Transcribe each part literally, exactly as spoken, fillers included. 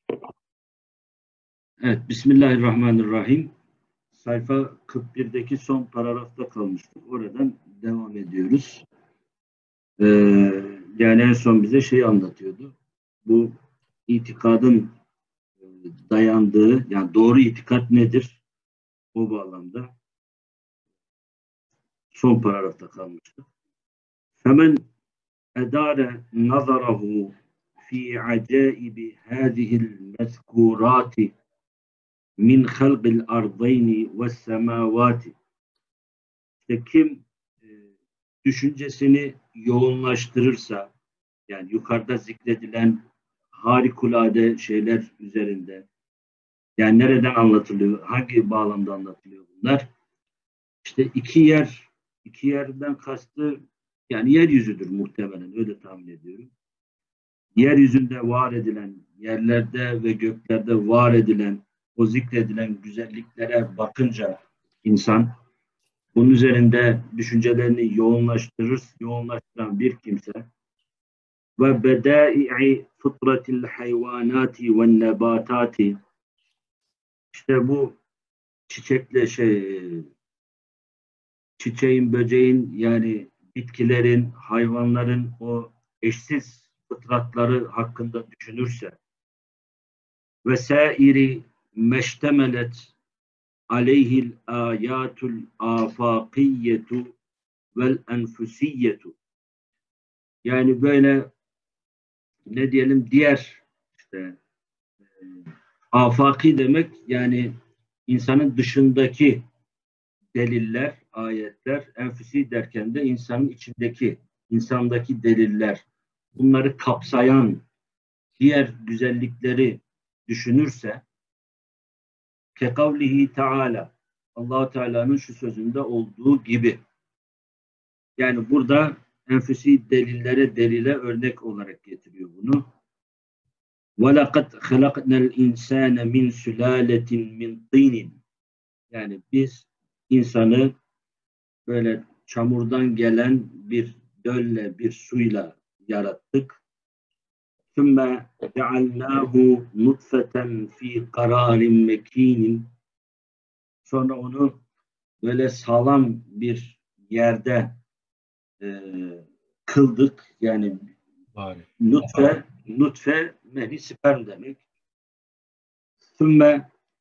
Evet, Bismillahirrahmanirrahim. Sayfa kırk birdeki son paragrafta kalmıştık. Oradan devam ediyoruz. Ee, yani en son bize şeyi anlatıyordu. Bu itikadın e, dayandığı, yani doğru itikat nedir? O bağlamda son paragrafta kalmıştık. Femen edare nazarahu fi acaibi hadihil mezkurati min halqil ardayni ve semavati. İşte kim e, düşüncesini yoğunlaştırırsa, yani yukarıda zikredilen harikulade şeyler üzerinde, yani nereden anlatılıyor, hangi bağlamda anlatılıyor bunlar? İşte iki yer, iki yerden kastı yani yeryüzüdür muhtemelen, öyle tahmin ediyorum. Yeryüzünde var edilen, yerlerde ve göklerde var edilen, o zikredilen güzelliklere bakınca insan, bunun üzerinde düşüncelerini yoğunlaştırır, yoğunlaştıran bir kimse ve bedai'i fıtratil hayvanati ve nebatati, işte bu çiçekle şey çiçeğin, böceğin, yani bitkilerin, hayvanların o eşsiz fıtratları hakkında düşünürse ve sairi meştemelet aleyhil ayatul afakiyyetu vel enfusiyyetu, yani böyle ne diyelim, diğer işte e, afaki demek, yani insanın dışındaki deliller, ayetler, enfüsi derken de insanın içindeki, insandaki deliller, bunları kapsayan diğer güzellikleri düşünürse, kekavlihi Teala, Allah-u Teala'nın şu sözünde olduğu gibi, yani burada enfüsi delillere, delile örnek olarak getiriyor bunu. وَلَقَدْ خَلَقْنَا الْاِنْسَانَ مِنْ سُلَالَةٍ مِنْ طِينٍ, yani biz insanı böyle çamurdan gelen bir dölle, bir suyla yarattık. ثُمَّ جَعَلْنَاهُ نُطْفَةً ف۪ي قَرَارٍ مَك۪ينٍ, sonra onu böyle sağlam bir yerde e, kıldık. Yani Bari. nutfe, nutfe meni sperm demek. ثُمَّ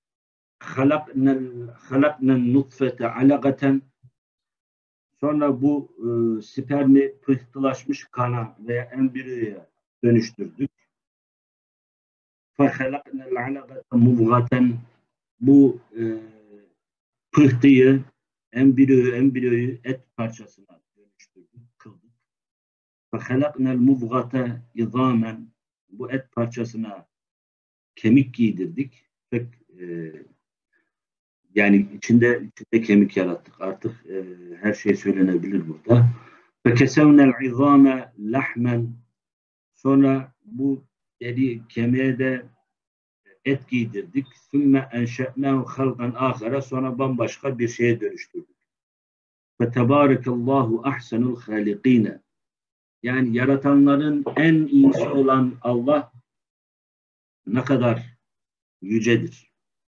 خَلَقْنَا النُّطْفَةَ عَلَقَةً, sonra bu e, spermi pıhtılaşmış kana veya embriyoya dönüştürdük. فَخَلَقْنَا الْعَلَقَةَ مُضْغَةً, bu e, pıhtıyı, embriyoyu, embriyoyu et parçasına dönüştürdük, kıldık. فَخَلَقْنَا الْمُضْغَةَ اِظَامًا, bu et parçasına kemik giydirdik. Pek, e, yani içinde, içinde kemik yarattık. Artık e, her şey söylenebilir burada. فَكَسَوْنَا الْعِظَامَ لَحْمًا, sonra bu deri kemiğe de et giydirdik. ثُمَّ اَنْشَأْنَاهُ خَلْقًا آخَرَ, sonra bambaşka bir şeye dönüştürdük. فَتَبَارَكَ اللّٰهُ أَحْسَنُ الْخَالِقِينَ, yani yaratanların en iyisi olan Allah ne kadar yücedir.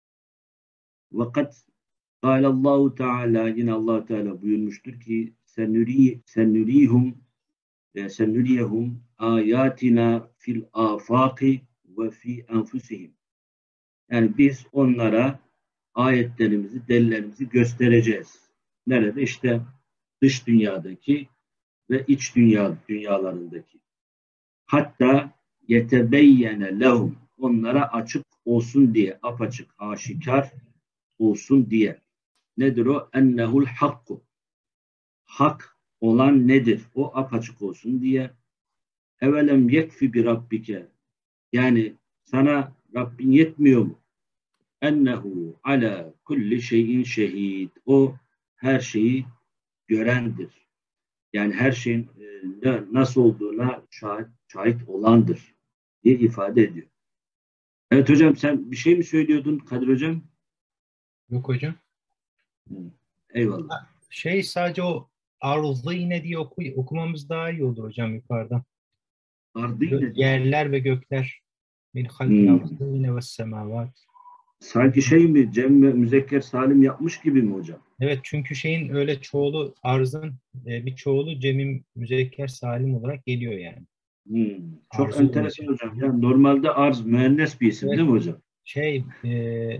Vakat Allahu Teala, yine Allah Teala buyurmuştur ki senuri senurihum senuriyehum ayatina fil afaki ve fi enfusihim, yani biz onlara ayetlerimizi, delillerimizi göstereceğiz. Nerede? İşte dış dünyadaki ve iç dünya dünyalarındaki. Hatta yetebeyyene lehum, onlara açık olsun diye, apaçık, aşikar olsun diye. Nedir o? Ennehul hakku, hak olan nedir? O apaçık olsun diye. Evelem yekfi bi rabbike, yani sana Rabbin yetmiyor mu? Ennehu ala kulli şeyin şehid, o her şeyi görendir. Yani her şeyin e, nasıl olduğuna şahit, şahit olandır diye ifade ediyor. Evet hocam, sen bir şey mi söylüyordun Kadir hocam? Yok hocam. Eyvallah. Şey, sadece o arızı yine diye oku, okumamız daha iyi olur hocam yukarıdan. Ardı yine diyor. Yerler ve gökler. min halkil Hmm. arzine ve semavat. Sanki şey mi, cem ve müzekker salim yapmış gibi mi hocam? Evet, çünkü şeyin öyle çoğulu arzın e, bir çoğulu cemim müzekker salim olarak geliyor yani. Hmm. Çok Arzune enteresan hocam. şeklinde. Yani normalde arz müennes bir isim Evet, değil mi hocam? şey e,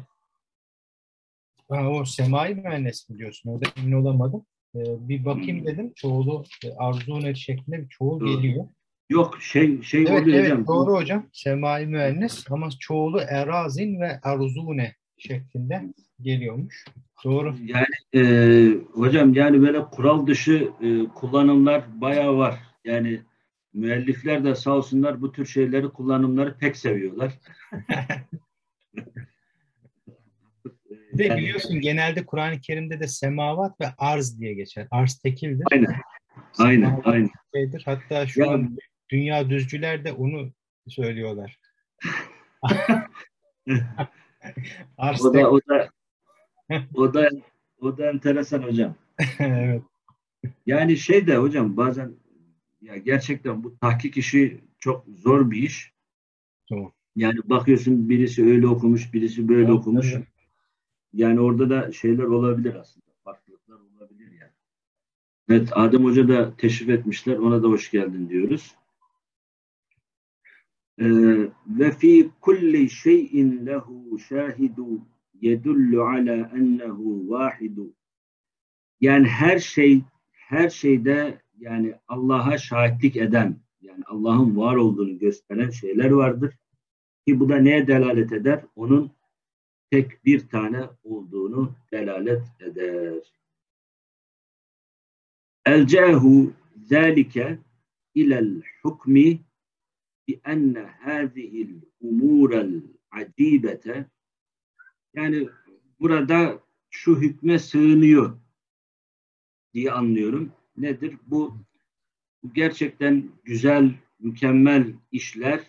ha, o semai müennes mi diyorsun? Orada emin olamadım. E, bir bakayım Hmm. dedim. Çoğulu e, arzune şeklinde bir çoğul Doğru. geliyor. Yok şey şey Evet, oluyor evet hocam. doğru Bu, hocam. Semai müennes ama çoğulu erazin ve arzune şeklinde geliyormuş. Doğru. yani e, hocam yani böyle kural dışı e, kullanımlar bayağı var. Yani müellifler de sağ olsunlar bu tür şeyleri kullanımları pek seviyorlar. E, Bir de yani biliyorsun genelde Kur'an-ı Kerim'de de semavat ve arz diye geçer. Arz tekildir. aynen aynen Semavat aynen. şeydir. Hatta Ya şu an dünya düzcüler de onu söylüyorlar. Arz o da tek. o da o da o da enteresan hocam. Evet. Yani şey de hocam bazen ya gerçekten bu tahkik işi çok zor bir iş. Doğru. Yani bakıyorsun birisi öyle okumuş, birisi böyle Tabii, okumuş. tabii. Yani orada da şeyler olabilir aslında. Farklılıklar olabilir yani. Evet Adem Hoca da teşrif etmişler. Ona da hoş geldin diyoruz. Ee, ve fi kulli şeyin lehu şahidu yedullu ala ennehu vahidu. Yani her şey her şeyde yani Allah'a şahitlik eden yani Allah'ın var olduğunu gösteren şeyler vardır. Ki bu da neye delalet eder? Onun tek bir tane olduğunu delalet eder. Elcehu zâlike ilel hukmi bi enne hâzihil umûrel acibete yani burada şu hükme sığınıyor diye anlıyorum. Nedir? Bu gerçekten güzel, mükemmel işler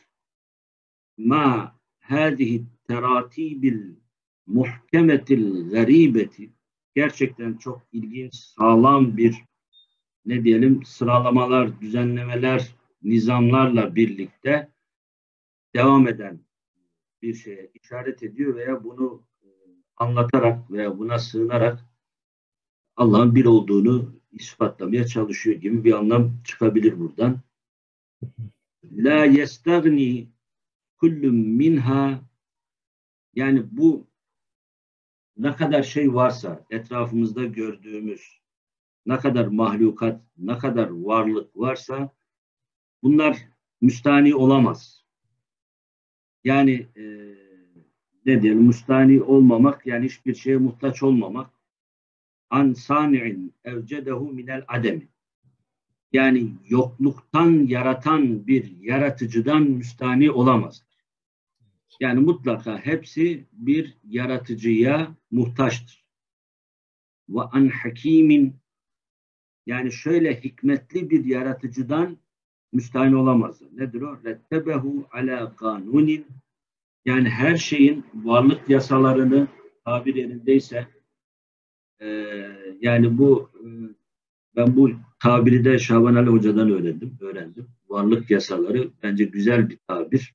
ma hâzihi teratibil muhkemetil garibeti gerçekten çok ilginç, sağlam bir ne diyelim sıralamalar, düzenlemeler, nizamlarla birlikte devam eden bir şeye işaret ediyor veya bunu e, anlatarak veya buna sığınarak Allah'ın bir olduğunu ispatlamaya çalışıyor gibi bir anlam çıkabilir buradan. La yestagni kullum minha yani bu ne kadar şey varsa etrafımızda gördüğümüz ne kadar mahlukat, ne kadar varlık varsa bunlar müstani olamaz. Yani e, ne diyelim müstani olmamak yani hiçbir şeye muhtaç olmamak an sani'in evcedehu minel ademi yani yokluktan yaratan bir yaratıcıdan müstani olamaz. Yani mutlaka hepsi bir yaratıcıya muhtaçtır. Ve an hakimin yani şöyle hikmetli bir yaratıcıdan müstahil olamaz. Nedir o? Rettebehu ala kanunin yani her şeyin varlık yasalarını tabir yerindeyse e, yani bu e, ben bu tabiri de Şaban Ali Hoca'dan öğrendim. öğrendim. Varlık yasaları bence güzel bir tabir.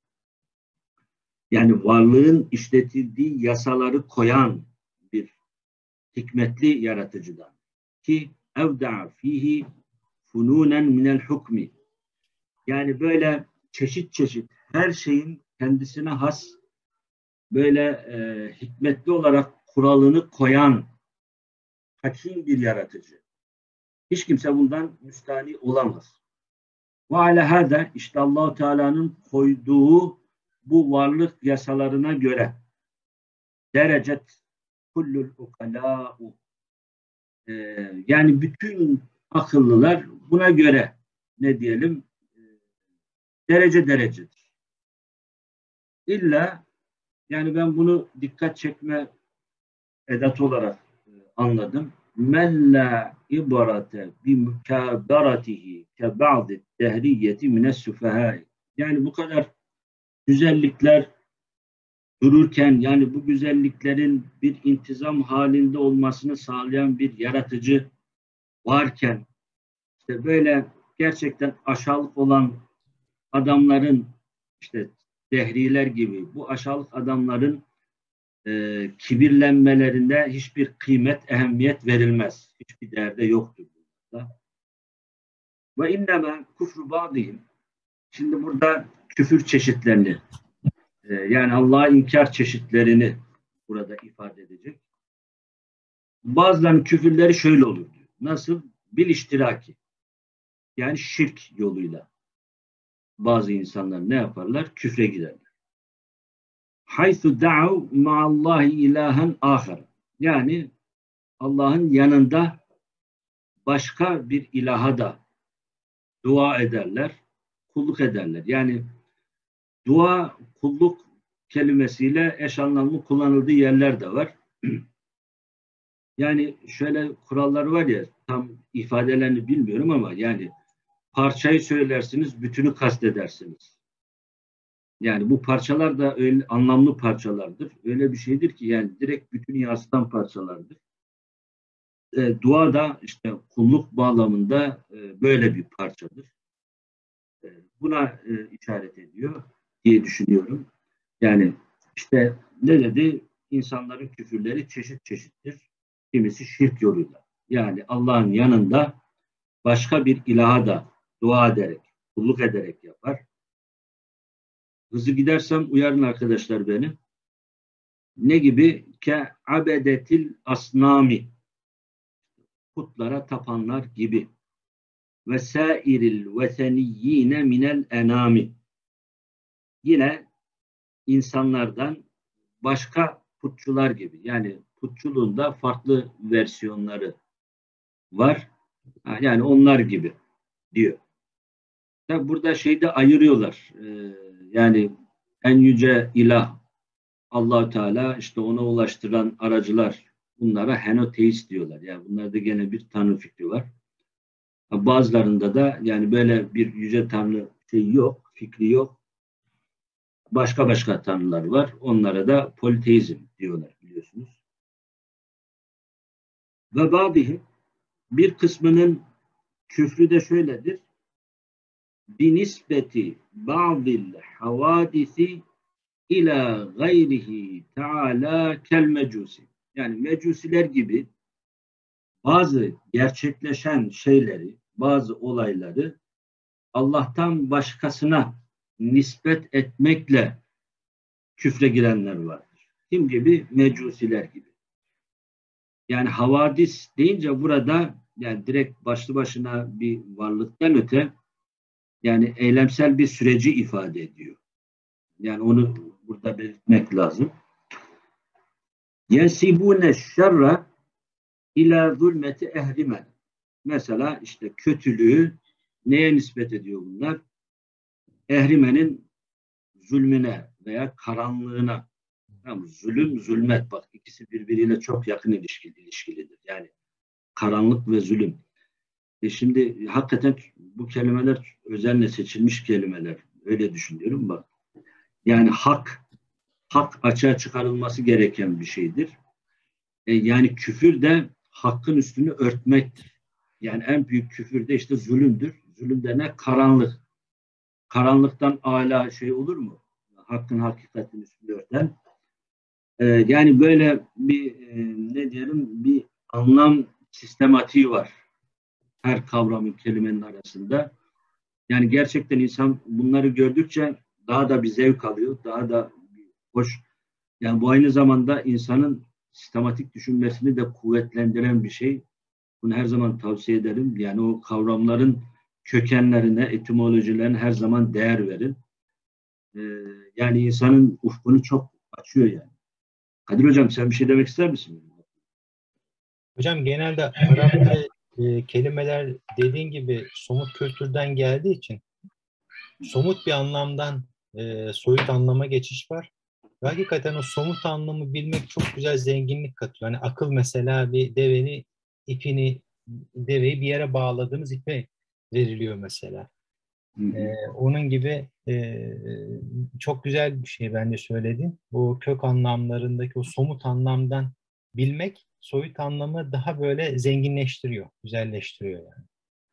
Yani varlığın işletildiği yasaları koyan bir hikmetli yaratıcıdan ki evda'a fihi fununen minel hukmi yani böyle çeşit çeşit her şeyin kendisine has böyle e, hikmetli olarak kuralını koyan hakim bir yaratıcı. Hiç kimse bundan müstahni olamaz. Ve ala hâdâ işte Allah-u Teala'nın koyduğu bu varlık yasalarına göre derecet kullul ukalâ'u e, yani bütün akıllılar buna göre ne diyelim e, derece derecedir. İlla yani ben bunu dikkat çekme edat olarak e, anladım. Men la ibarate bi mukabaratihi ke ba'di dehriyeti mines süfehâi. Yani bu kadar güzellikler dururken yani bu güzelliklerin bir intizam halinde olmasını sağlayan bir yaratıcı varken işte böyle gerçekten aşağılık olan adamların işte dehriler gibi bu aşağılık adamların e, kibirlenmelerinde hiçbir kıymet, ehemmiyet verilmez. Hiçbir değerde yoktur burada. Ve inneme kufru ba'dihim. Şimdi burada küfür çeşitlerini e, yani Allah'a inkar çeşitlerini burada ifade edecek. Bazılarının küfürleri şöyle olur diyor. Nasıl? Bil iştiraki. Yani şirk yoluyla. Bazı insanlar ne yaparlar? Küfre giderler. Haythu da'u ma'allahi ilahen ahar. Yani Allah'ın yanında başka bir ilaha da dua ederler, kulluk ederler. Yani dua, kulluk kelimesiyle eş anlamlı kullanıldığı yerler de var. Yani şöyle kurallar var ya, tam ifadelerini bilmiyorum ama yani parçayı söylersiniz, bütünü kastedersiniz. Yani bu parçalar da öyle anlamlı parçalardır. Öyle bir şeydir ki yani direkt bütünü yansıtan parçalardır. E, dua da işte kulluk bağlamında e, böyle bir parçadır. E, buna e, işaret ediyor diye düşünüyorum. Yani işte ne dedi? İnsanların küfürleri çeşit çeşittir. Kimisi şirk yoluyla. Yani Allah'ın yanında başka bir ilaha da dua ederek, kulluk ederek yapar. Hızlı gidersem uyarın arkadaşlar beni. Ne gibi? Ke abedetil asnami. Putlara tapanlar gibi. Ve sairil veseniyyine minel enami. Yine insanlardan başka putçular gibi. Yani putçuluğun da farklı versiyonları var. Yani onlar gibi diyor. Tabi burada şeyde ayırıyorlar. Ee, yani en yüce ilah Allah-u Teala, işte ona ulaştıran aracılar, bunlara henoteist diyorlar. Yani bunlarda gene bir tanrı fikri var. Bazılarında da yani böyle bir yüce tanrı şey yok, fikri yok. Başka başka tanrılar var. Onlara da politeizm diyorlar biliyorsunuz. Ve bazı bir kısmının küfrü de şöyledir. Binisbeti ba'dil havadisi ila gayrihi teala kel mecusi. Yani mecusiler gibi bazı gerçekleşen şeyleri, bazı olayları Allah'tan başkasına nispet etmekle küfre girenler vardır. Kim gibi? Mecusiler gibi. Yani havadis deyince burada yani direkt başlı başına bir varlıktan öte yani eylemsel bir süreci ifade ediyor. Yani onu burada belirtmek lazım. Yensibune şerra ila zulmeti ehrimen. Mesela işte kötülüğü neye nispet ediyor bunlar? Ehrimenin zulmüne veya karanlığına. Tamam, zulüm, zulmet. Bak ikisi birbiriyle çok yakın ilişkili, ilişkilidir. Yani karanlık ve zulüm. E şimdi hakikaten bu kelimeler özenle seçilmiş kelimeler. Öyle düşünüyorum bak. Yani hak, hak açığa çıkarılması gereken bir şeydir. E yani küfür de hakkın üstünü örtmektir. Yani en büyük küfür de işte zulümdür. Zulüm de ne? Karanlık. Karanlıktan âlâ şey olur mu? Hakkın hakikatin üstünü örten. E, yani böyle bir e, ne diyelim bir anlam sistematiği var. Her kavramın kelimenin arasında. Yani gerçekten insan bunları gördükçe daha da bir zevk alıyor. Daha da bir hoş. Yani bu aynı zamanda insanın sistematik düşünmesini de kuvvetlendiren bir şey. Bunu her zaman tavsiye ederim. Yani o kavramların kökenlerine, etimolojilerine her zaman değer verin. Ee, yani insanın ufkunu çok açıyor yani. Kadir Hocam sen bir şey demek ister misin? Hocam genelde Arapça e, kelimeler dediğin gibi somut kültürden geldiği için somut bir anlamdan e, soyut anlama geçiş var. Ve hakikaten o somut anlamı bilmek çok güzel zenginlik katıyor. Hani akıl mesela bir deveni ipini deveyi bir yere bağladığımız ipe veriliyor mesela. Hı hı. Ee, onun gibi e, çok güzel bir şey bence söylediğin. O kök anlamlarındaki o somut anlamdan bilmek soyut anlamı daha böyle zenginleştiriyor, güzelleştiriyor yani.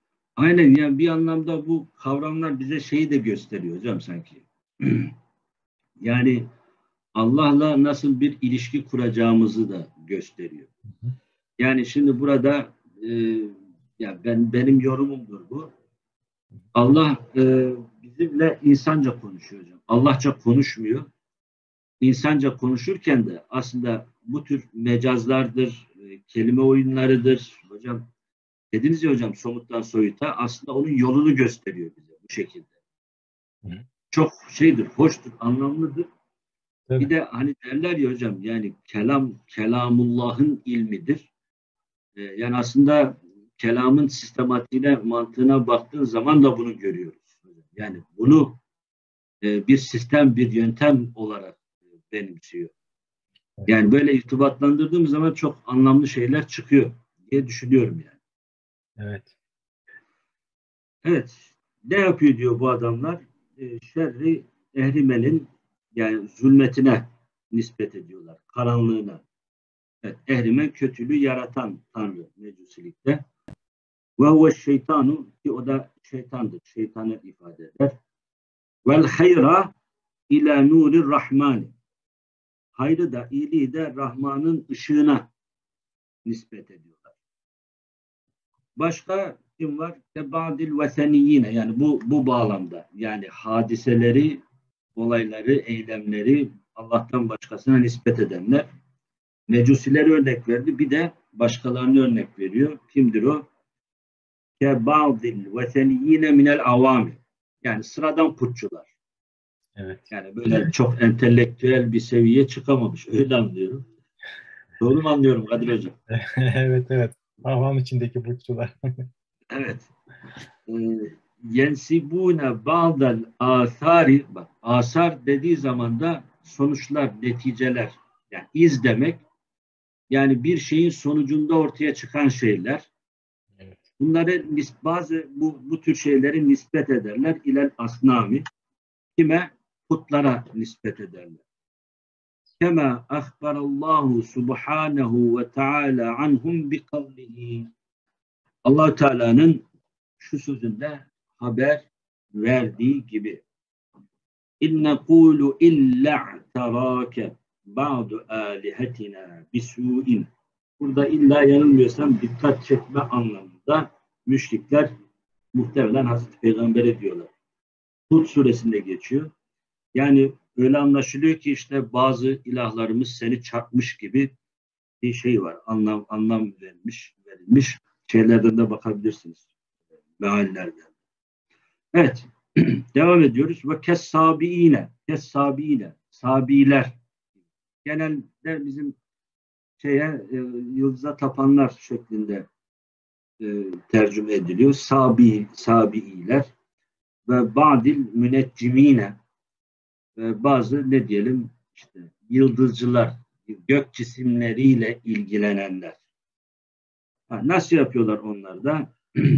Aynen yani bir anlamda bu kavramlar bize şeyi de gösteriyor hocam sanki. Yani Allah'la nasıl bir ilişki kuracağımızı da gösteriyor. Yani şimdi burada e, ya ben benim yorumumdur bu. Allah e, bizimle insanca konuşuyor hocam. Allahça konuşmuyor. İnsanca konuşurken de aslında bu tür mecazlardır, e, kelime oyunlarıdır. Hocam dediniz ya hocam, somuttan soyuta aslında onun yolunu gösteriyor bize bu şekilde. Hı. Çok şeydir, hoştur, anlamlıdır. Tabii. Bir de hani derler ya hocam, yani kelam kelamullah'ın ilmidir. Ee, yani aslında kelamın sistematiğine, mantığına baktığın zaman da bunu görüyoruz. Yani bunu e, bir sistem, bir yöntem olarak e, benimsiyor. Yani böyle irtibatlandırdığım zaman çok anlamlı şeyler çıkıyor diye düşünüyorum yani. Evet. Evet. Ne yapıyor diyor bu adamlar? E, şerri ehrimenin, yani zulmetine nispet ediyorlar. Karanlığına. Evet, ehrimen kötülüğü yaratan tanrı mecusilikte. Ve huve şeytanu, ki o da şeytandır. Şeytanı ifade eder. Vel hayra ila nurir rahmani. Hayrı da, iyiliği de Rahman'ın ışığına nispet ediyorlar. Başka kim var? Tebadil veseniyine, yani bu bu bağlamda, yani hadiseleri, olayları, eylemleri Allah'tan başkasına nispet edenler. Mecusileri örnek verdi. Bir de başkalarını örnek veriyor. Kimdir o? Kebadil veseniyine minel avami. Yani sıradan putçular. Evet. Yani böyle çok entelektüel bir seviyeye çıkamamış. Öyle anlıyorum. Doğru mu anlıyorum Kadir Hocam? Evet, evet. Avam içindeki putçular. Evet. Yensibune ba'del asari, bak asar dediği zaman da sonuçlar, neticeler, yani iz demek. Yani bir şeyin sonucunda ortaya çıkan şeyler. Evet. Bunları bazı bu, bu tür şeyleri nispet ederler ilel asnami. Kime? Putlara nispet ederler. Kema ahbarallahu subhanahu ve taala anhum bi kavlihi. Allah Teala'nın şu sözünde haber verdiği gibi. İnne kulu illa terake ba'du alihetina bisu'in. Burada illa yanılmıyorsam dikkat çekme anlamında müşrikler muhtemelen Hazreti Peygamber'e diyorlar. Hud suresinde geçiyor. Yani öyle anlaşılıyor ki işte bazı ilahlarımız seni çarpmış gibi bir şey var. Anlam anlam verilmiş, verilmiş. Şeylerden de bakabilirsiniz. Meallerden. Evet. Devam ediyoruz. Ve kessabiine. Kessabiine. Sabiler. Genelde bizim şeye e, yıldıza tapanlar şeklinde e, tercüme ediliyor. Sabi, sabiiler ve ba'dil müneccimine, ve bazı ne diyelim işte yıldızcılar, gök cisimleriyle ilgilenenler. Ha, nasıl yapıyorlar onlar da?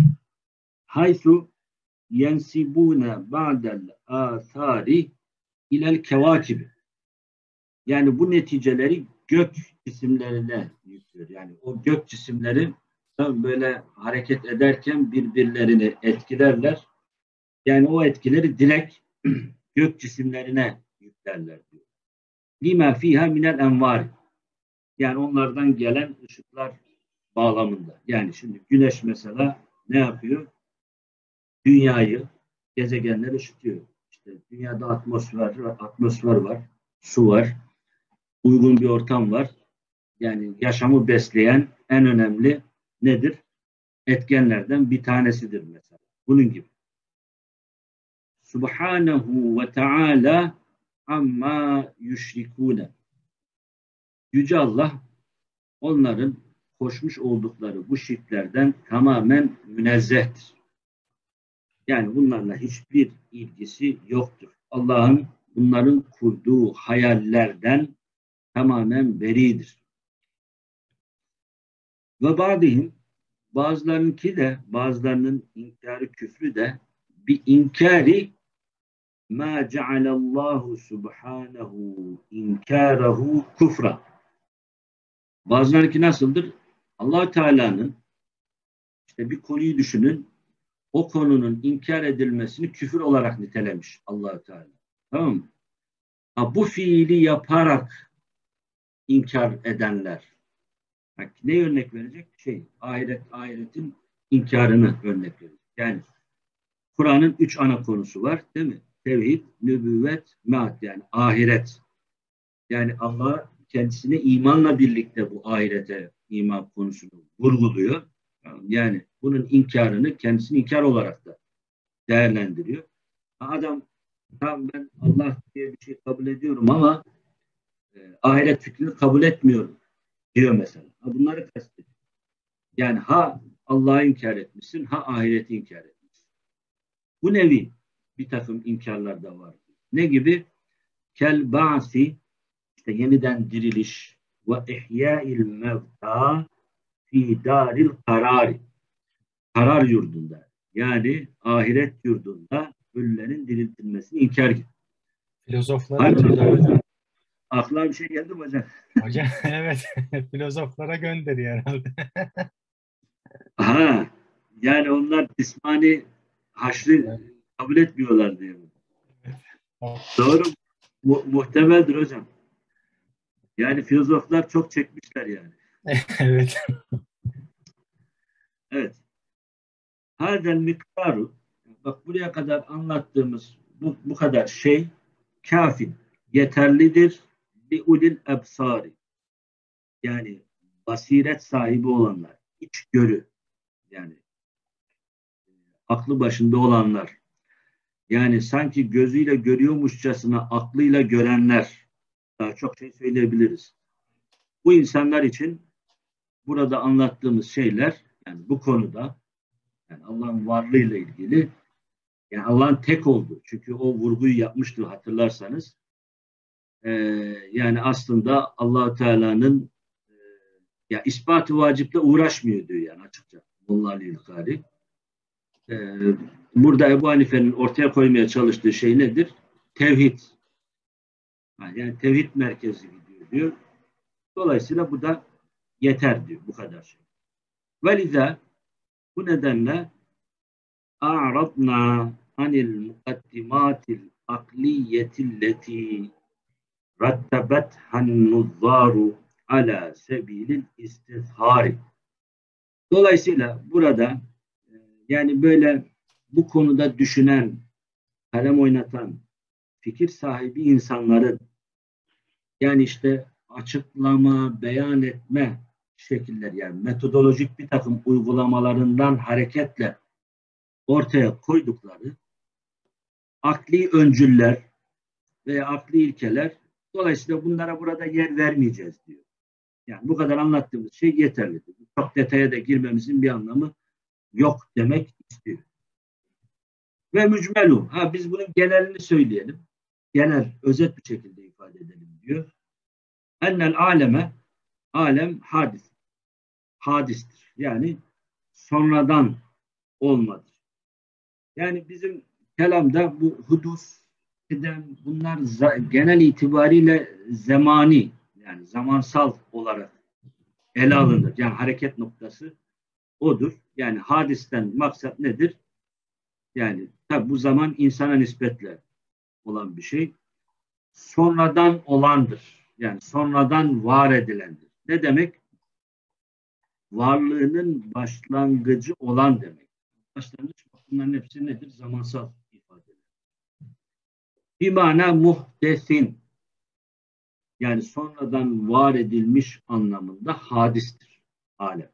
Haythu yensibune ba'del athari ilel kevakibi. Yani bu neticeleri gök cisimlerine yüklüyor. Yani o gök cisimleri böyle hareket ederken birbirlerini etkilerler. Yani o etkileri direkt gök cisimlerine yüklerler diyor. Lima fiha minel envar. Yani onlardan gelen ışıklar bağlamında. Yani şimdi güneş mesela ne yapıyor? Dünyayı, gezegenler ışıtıyor. İşte dünyada atmosfer, atmosfer var, su var, uygun bir ortam var. Yani yaşamı besleyen en önemli nedir? Etkenlerden bir tanesidir mesela. Bunun gibi. Subhanahu ve Teala amma yüşrikûne. Yüce Allah onların koşmuş oldukları bu şirklerden tamamen münezzehtir. Yani bunlarla hiçbir ilgisi yoktur. Allah'ın bunların kurduğu hayallerden tamamen beridir. Ve bazıhım, bazılarınki de, bazılarının inkarı, küfrü de bir inkari ma cealallahu subhanahu inkarahu kufra. Bazılarınki nasıldır? Allah Teala'nın, işte bir konuyu düşünün, o konunun inkar edilmesini küfür olarak nitelemiş Allah Teala. Tamam mı? Ha, bu fiili yaparak inkar edenler. Bak, ne örnek verecek? Şey, ahiret, ahiretin inkarını örnek verecek. Yani Kur'an'ın üç ana konusu var, değil mi? Tevhid, nübüvvet, mead, yani ahiret. Yani Allah kendisine imanla birlikte bu ahirete iman konusunu vurguluyor. Yani bunun inkarını kendisini inkar olarak da değerlendiriyor. Adam, tamam ben Allah diye bir şey kabul ediyorum ama e, ahiret fikrini kabul etmiyorum diyor mesela. Ha, bunları kastediyor. Yani ha Allah'ı inkar etmişsin, ha ahireti inkar etmişsin. Bu nevi bir takım inkarlar da var. Ne gibi? Kel ba'si, işte yeniden diriliş, ve ihya'il mevta fi daril karari, karar yurdunda, yani ahiret yurdunda ölülerin diriltilmesini inkar gibi. Filozoflara Halbuki gönderiyor. aklıma bir şey geldi mi hocam? Hocam evet, filozoflara gönderiyor herhalde. Aha, yani onlar cismani haşrı Evet. kabul etmiyorlar diye. Evet. Doğru, mu muhtemeldir hocam. Yani filozoflar çok çekmişler yani. Evet. Evet. Hadel miktaru, bak buraya kadar anlattığımız bu, bu kadar şey kafi, yeterlidir li ulil ebsari, yani basiret sahibi olanlar, içgörü, yani aklı başında olanlar, yani sanki gözüyle görüyormuşçasına aklıyla görenler, daha çok şey söyleyebiliriz. Bu insanlar için burada anlattığımız şeyler, yani bu konuda, yani Allah'ın varlığıyla ilgili, yani Allah'ın tek olduğu, çünkü o vurguyu yapmıştı hatırlarsanız. Ee, yani aslında Allah Teala'nın e, ya ispatı vaciple uğraşmıyor diyor yani açıkça. Molla İlkari. Ee, burada Ebu Hanife'nin ortaya koymaya çalıştığı şey nedir? Tevhid. Yani tevhid merkezi gidiyor diyor. Dolayısıyla bu da yeter diyor, bu kadar şey. Veliza, bu nedenle a'radna anil mukaddimatil akliyetilleti rattebet hannuzzaru ala sebilil istizhari. Dolayısıyla burada yani böyle bu konuda düşünen, kalem oynatan, fikir sahibi insanların, yani işte açıklama, beyan etme şekiller, yani metodolojik bir takım uygulamalarından hareketle ortaya koydukları akli öncüller veya akli ilkeler, dolayısıyla bunlara burada yer vermeyeceğiz diyor. Yani bu kadar anlattığımız şey yeterlidir. Çok detaya da girmemizin bir anlamı yok demek istiyor. Ve mücmelu. Ha, biz bunun genelini söyleyelim. Genel, özet bir şekilde ifade edelim diyor. Ennel aleme, alem hadis. Hadistir. Yani sonradan olmadır. Yani bizim kelamda bu hudus, kıdem, bunlar genel itibariyle zemani, yani zamansal olarak ele alınır. Yani hareket noktası odur. Yani hadisten maksat nedir? Yani tabi bu zaman insana nispetle olan bir şey. Sonradan olandır. Yani sonradan var edilendir. Ne demek? Varlığının başlangıcı olan demek. Başlangıç, bunların hepsi nedir? Zamansal ifadeler. Bir mana muhdesin, yani sonradan var edilmiş anlamında hadistir alem.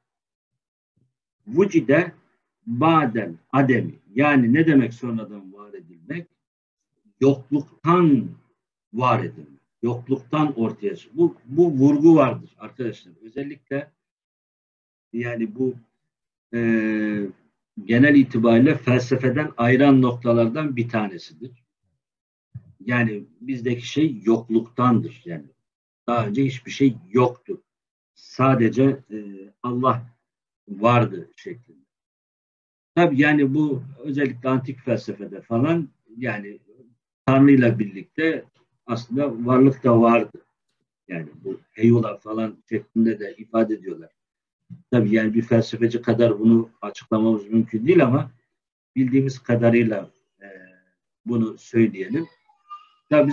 Vücide baden ademi, yani ne demek sonradan var edilmek? Yokluktan var edilmek. Yokluktan ortaya çıkıyor. Bu, bu vurgu vardır arkadaşlar. Özellikle yani bu e, genel itibariyle felsefeden ayıran noktalardan bir tanesidir. Yani bizdeki şey yokluktandır. Yani daha önce hiçbir şey yoktu. Sadece e, Allah vardı şeklinde. Tabii yani bu özellikle antik felsefede falan, yani Tanrı'yla birlikte aslında varlık da vardı. Yani bu heyula falan şeklinde de ifade ediyorlar. Tabii yani bir felsefeci kadar bunu açıklamamız mümkün değil ama bildiğimiz kadarıyla e, bunu söyleyelim. Tabii bizim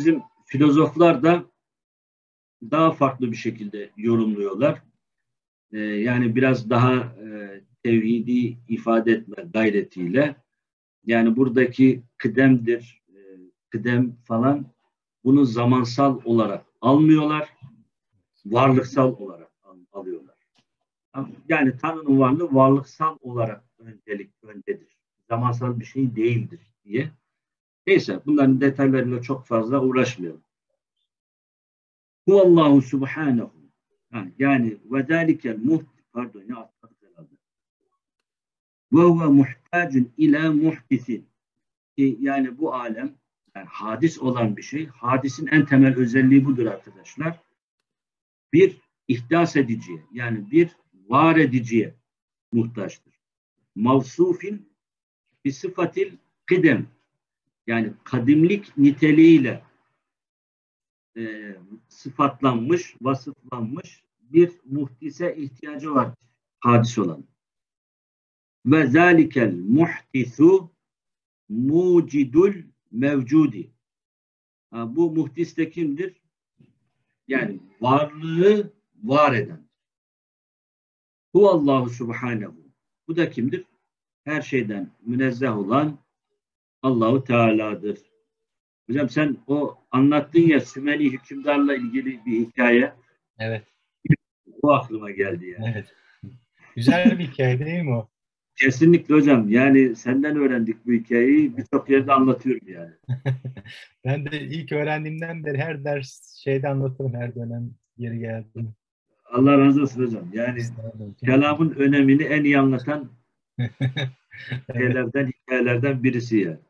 filozoflar da daha farklı bir şekilde yorumluyorlar. E, yani biraz daha e, tevhidi ifade etme gayretiyle. Yani buradaki kıdemdir, e, kıdem falan bunu zamansal olarak almıyorlar, varlıksal olarak al- alıyorlar. Yani Tanrı'nın varlığı varlıksal olarak öncelik öndedir. Zamansal bir şey değildir diye. Neyse bunların detaylarıyla çok fazla uğraşmayalım. Huvallahu subhanahu. Ha, yani ve zâlikel muht pardon ya atladık herhalde. Ve huve muhtacun ila muhdisin. Ki yani bu alem yani hadis olan bir şey. Hadisin en temel özelliği budur arkadaşlar. Bir ihdas ediciye yani bir var ediciye muhtaçtır. Mavsufin bir sıfatil kıdem yani kadimlik niteliğiyle e, sıfatlanmış, vasıflanmış bir muhdise ihtiyacı var hadis olan. Ve zâlikel muhdisu mucidul mevcudi. Ha, bu muhdis de kimdir? Yani varlığı var eden. Huvallahu subhanehu. Bu da kimdir? Her şeyden münezzeh olan Allahu Teala'dır. Hocam sen o anlattın ya Sümeyli hükümdarla ilgili bir hikaye. Evet. O aklıma geldi yani. Evet. Güzel bir hikaye değil mi o? Kesinlikle hocam. Yani senden öğrendik bu hikayeyi. Birçok yerde anlatıyorum yani. Ben de ilk öğrendiğimden beri her ders şeyde anlatırım, her dönem yeri geldi. Allah razı olsun hocam. Yani kelamın önemini en iyi anlatan Evet. şeylerden, hikayelerden birisi yani.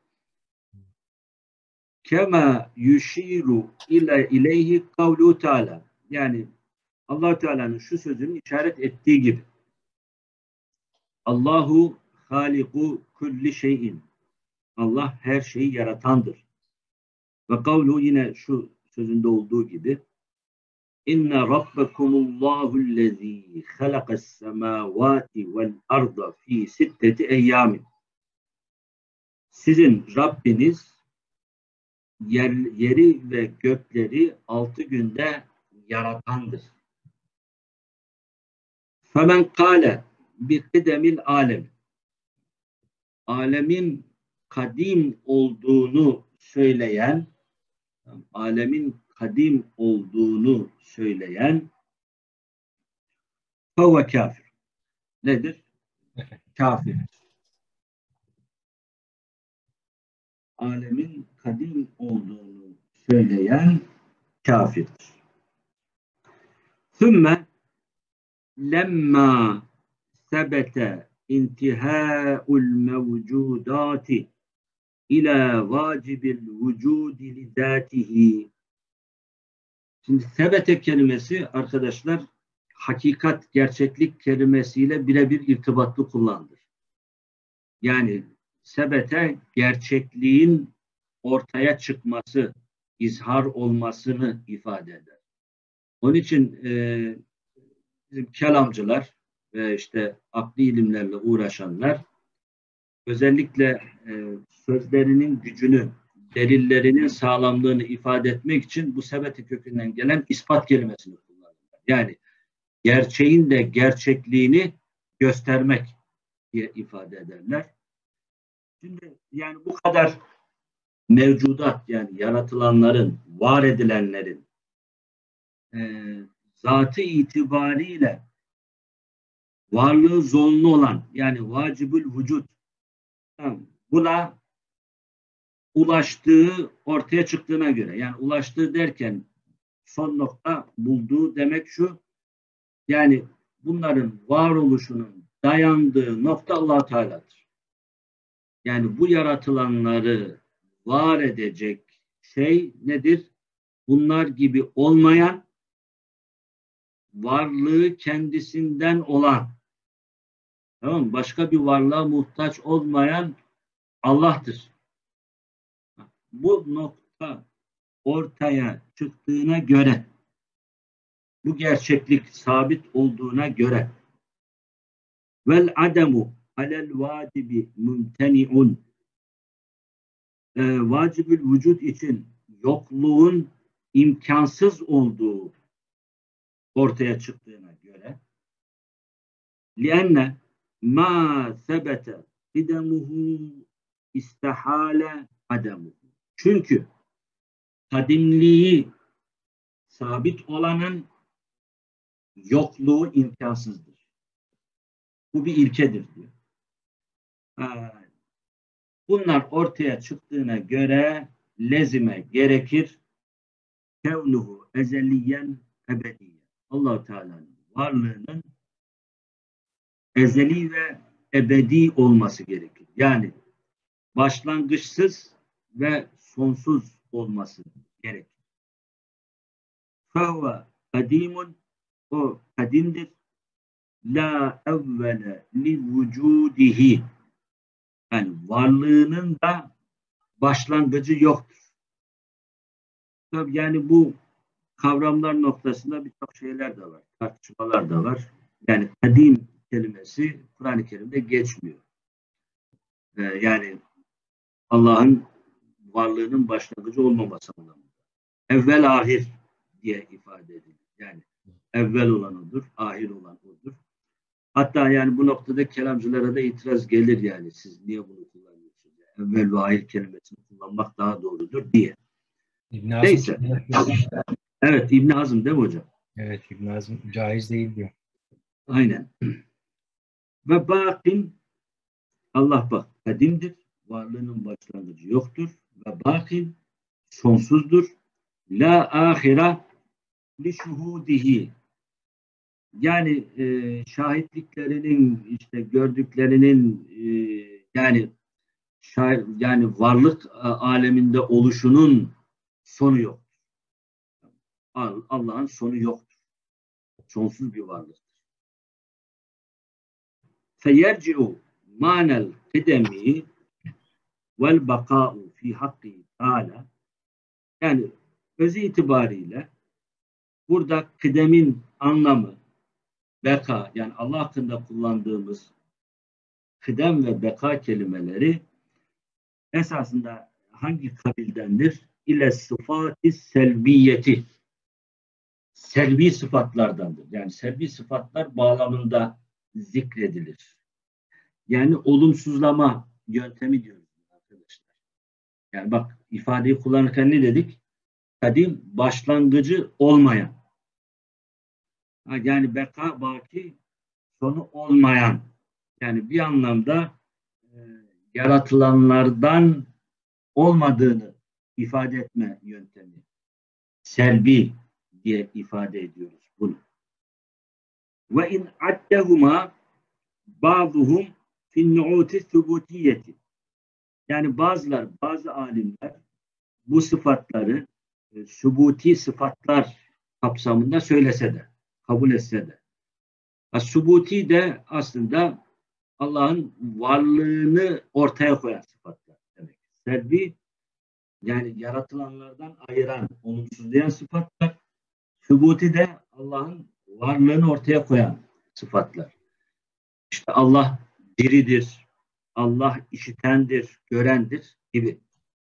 Kema yushiru ile ileyhi kavlu Teala. Yani Allah Teala'nın şu sözünün işaret ettiği gibi. Allahu haliku kulli şeyin. Allah her şeyi yaratandır. Ve kavlu yine şu sözünde olduğu gibi İnne rabbekumullahu'llezî halakas semâvâti vel arda fî sitteti eyyâmin. Sizin Rabbiniz yer, yeri ve gökleri altı günde yaratandır. Femen kâle bi kıdemil alem. Alemin kadim olduğunu söyleyen, alemin kadim olduğunu söyleyen fevve kafir. Nedir? Kafir. Alemin kadim olduğunu söyleyen kafirdir. Sümme lemma sebete intihâul mevcudâti ila vacibil vücudi lidâtihi. Şimdi sebete kelimesi arkadaşlar hakikat, gerçeklik kelimesiyle birebir irtibatlı kullanılır. Yani sebete gerçekliğin ortaya çıkması, izhar olmasını ifade eder. Onun için e, bizim kelamcılar ve işte akli ilimlerle uğraşanlar özellikle e, sözlerinin gücünü, delillerinin sağlamlığını ifade etmek için bu sebeti kökünden gelen ispat kelimesini kullanırlar. Yani gerçeğin de gerçekliğini göstermek diye ifade ederler. Şimdi yani bu kadar mevcudat yani yaratılanların, var edilenlerin e, zatı itibariyle varlığı zorunlu olan yani vacibül vücut tamam, buna ulaştığı ortaya çıktığına göre yani ulaştığı derken son nokta bulduğu demek şu yani bunların varoluşunun dayandığı nokta Allah Teala'dır. Yani bu yaratılanları var edecek şey nedir? Bunlar gibi olmayan varlığı kendisinden olan tamam mı? Başka bir varlığa muhtaç olmayan Allah'tır. Bu nokta ortaya çıktığına göre bu gerçeklik sabit olduğuna göre vel ademu alel vacibi mümteni'un e, vacibül vücut için yokluğun imkansız olduğu ortaya çıktığına göre لِأَنَّ مَا ثَبَتَ قِدَمُهُ istihale ademuhu. Çünkü kadimliği sabit olanın yokluğu imkansızdır. Bu bir ilkedir diyor. Ha, bunlar ortaya çıktığına göre lezime gerekir kevnuhu ezeliyen ebediyen. Allah-u Teala'nın varlığının ezeli ve ebedi olması gerekir. Yani başlangıçsız ve sonsuz olması gerekir. Fehve kadimun, o kadimdir. La evvele li vücudihi, yani varlığının da başlangıcı yoktur. Tabii yani bu kavramlar noktasında birçok şeyler de var, tartışmalar da var. Yani kadim kelimesi Kur'an-ı Kerim'de geçmiyor. Ee, yani Allah'ın varlığının başlangıcı olmaması anlamında. Evvel ahir diye ifade edilir. Yani evvel olan odur, ahir olan odur. Hatta yani bu noktada kelamcılara da itiraz gelir yani. Siz niye bunu kullanıyorsunuz? Yani evvel ve ahir kelimesini kullanmak daha doğrudur diye. İbn Hazm. Neyse. Evet, İbn Hazm değil mi hocam? Evet, İbn Hazm caiz değil diyor. Aynen. Ve bakin, Allah bak kadimdir. Varlığının başlangıcı yoktur. Ve bakin sonsuzdur. La ahira li şuhudihi. Yani e, şahitliklerinin, işte gördüklerinin e, yani şah, yani varlık aleminde oluşunun sonu yok. Allah'ın sonu yoktur. Sonsuz bir varlıktır. Feyerci'u manel kıdemi vel baka'u fi hakkı Teala. Yani özü itibariyle burada kıdemin anlamı beka, yani Allah hakkında kullandığımız kıdem ve beka kelimeleri esasında hangi kabildendir? İle sıfat-ı selbiyeti. Selvi sıfatlardandır. Yani selvi sıfatlar bağlamında zikredilir. Yani olumsuzlama yöntemi diyoruz arkadaşlar. Yani bak ifadeyi kullanırken ne dedik? Kadim, başlangıcı olmayan. Yani beka, baki, sonu olmayan. Yani bir anlamda e, yaratılanlardan olmadığını ifade etme yöntemi. Selbi diye ifade ediyoruz bunu. Ve in addehuma ba'duhum fin nu'uti thubutiyeti. Yani bazılar, bazı alimler bu sıfatları e, subuti sıfatlar kapsamında söylese de, kabul etse de. Subuti de aslında Allah'ın varlığını ortaya koyan sıfatlar demek. Selbi, yani yaratılanlardan ayıran, olumsuzlayan sıfatlar. Subuti de Allah'ın varlığını ortaya koyan sıfatlar. İşte Allah diridir, Allah işitendir, görendir gibi.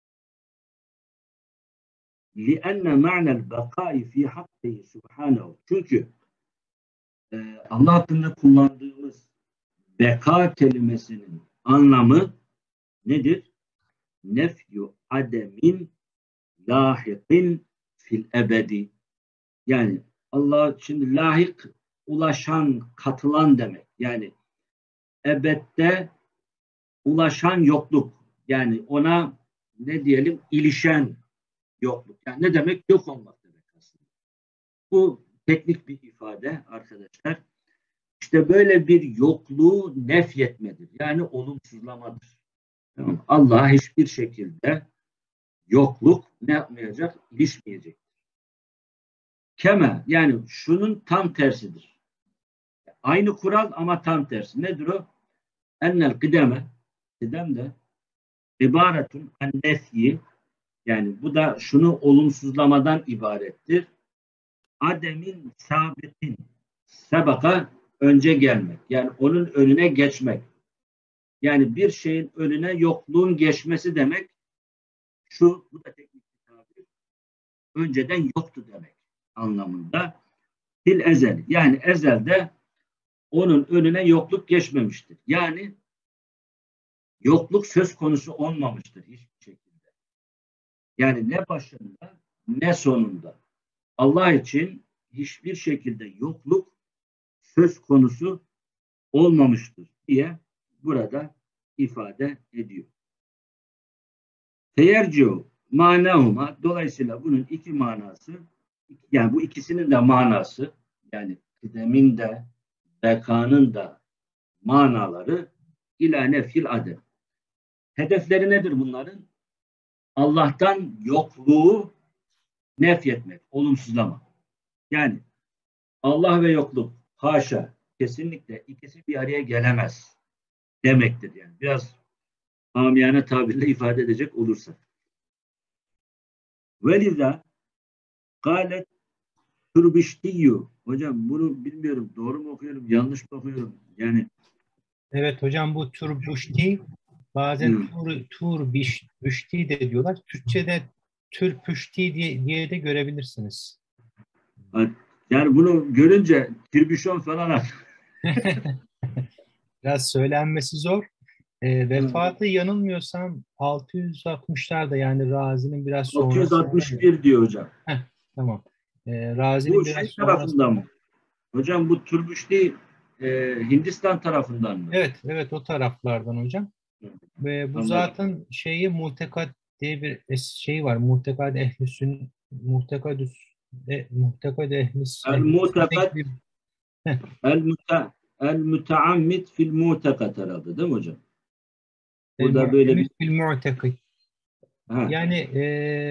لِأَنَّ مَعْنَ الْبَقَاءِ فِي حَقِّهِ سُبْحَانَهُ. Çünkü e, Allah hakkında kullandığımız beka kelimesinin anlamı nedir? Nefyu ademin lahikin fil ebedi. Yani Allah şimdi lahik, ulaşan, katılan demek. Yani ebedde ulaşan yokluk. Yani ona ne diyelim, ilişen yokluk. Yani ne demek? Yok olmak demek aslında. Bu teknik bir ifade arkadaşlar. İşte böyle bir yokluğu nefyetmedir. Yani olumsuzlamadır. Tamam. Allah'a hiçbir şekilde yokluk ne yapmayacak? İlişmeyecek. Keme, yani şunun tam tersidir. Aynı kural ama tam tersi. Nedir o? Ennel kıdeme, kıdem de ibaretun an nefyi, yani bu da şunu olumsuzlamadan ibarettir. Ademin sabitin, sebaka, önce gelmek. Yani onun önüne geçmek. Yani bir şeyin önüne yokluğun geçmesi demek şu, bu da teknik bir tabir. önceden yoktu demek anlamında. Fil ezel, yani ezelde onun önüne yokluk geçmemiştir. Yani yokluk söz konusu olmamıştır hiçbir şekilde. Yani ne başında ne sonunda. Allah için hiçbir şekilde yokluk söz konusu olmamıştır diye burada ifade ediyor. Feyerciu manahuma, dolayısıyla bunun iki manası, yani bu ikisinin de manası, yani kıdemin de bekanın da manaları ila nefil adem. Hedefleri nedir bunların? Allah'tan yokluğu nefyetmek, olumsuzlama. Yani Allah ve yokluk, haşa, kesinlikle ikisi bir araya gelemez demektir yani. Biraz amiyane tabirle ifade edecek olursak. Veliza galet turbiştiyyu. Hocam bunu bilmiyorum. Doğru mu okuyorum? Yanlış mı okuyorum? Yani Evet hocam, bu Turbuşti, bazen hmm. tur, Turbüşti de diyorlar. Türkçe'de Türpüşti diye, diye de görebilirsiniz. Yani bunu görünce tirbüşon falan Biraz söylenmesi zor. E, vefatı yanılmıyorsam altı yüz altmışlarda, yani Razi'nin biraz sonrasında. altı yüz altmış bir diyor hocam. Heh, tamam. E, Razi'nin Bu biraz şey tarafından sonrasında. mı? Hocam bu Turbüşti e, Hindistan tarafından mı? Evet, evet, o taraflardan hocam. Ve bu Anladım. zaten şeyi mutekad diye bir es- şey var. Mutekad ehlüsün mutekadüs e, mutekad ehlis El ehlisünnek mutekat bir. Heh, el müte el müteammit fil mutekat herhalde değil mi hocam? el Burada böyle bir mu'temit bil mu'tekid. ha. Yani e,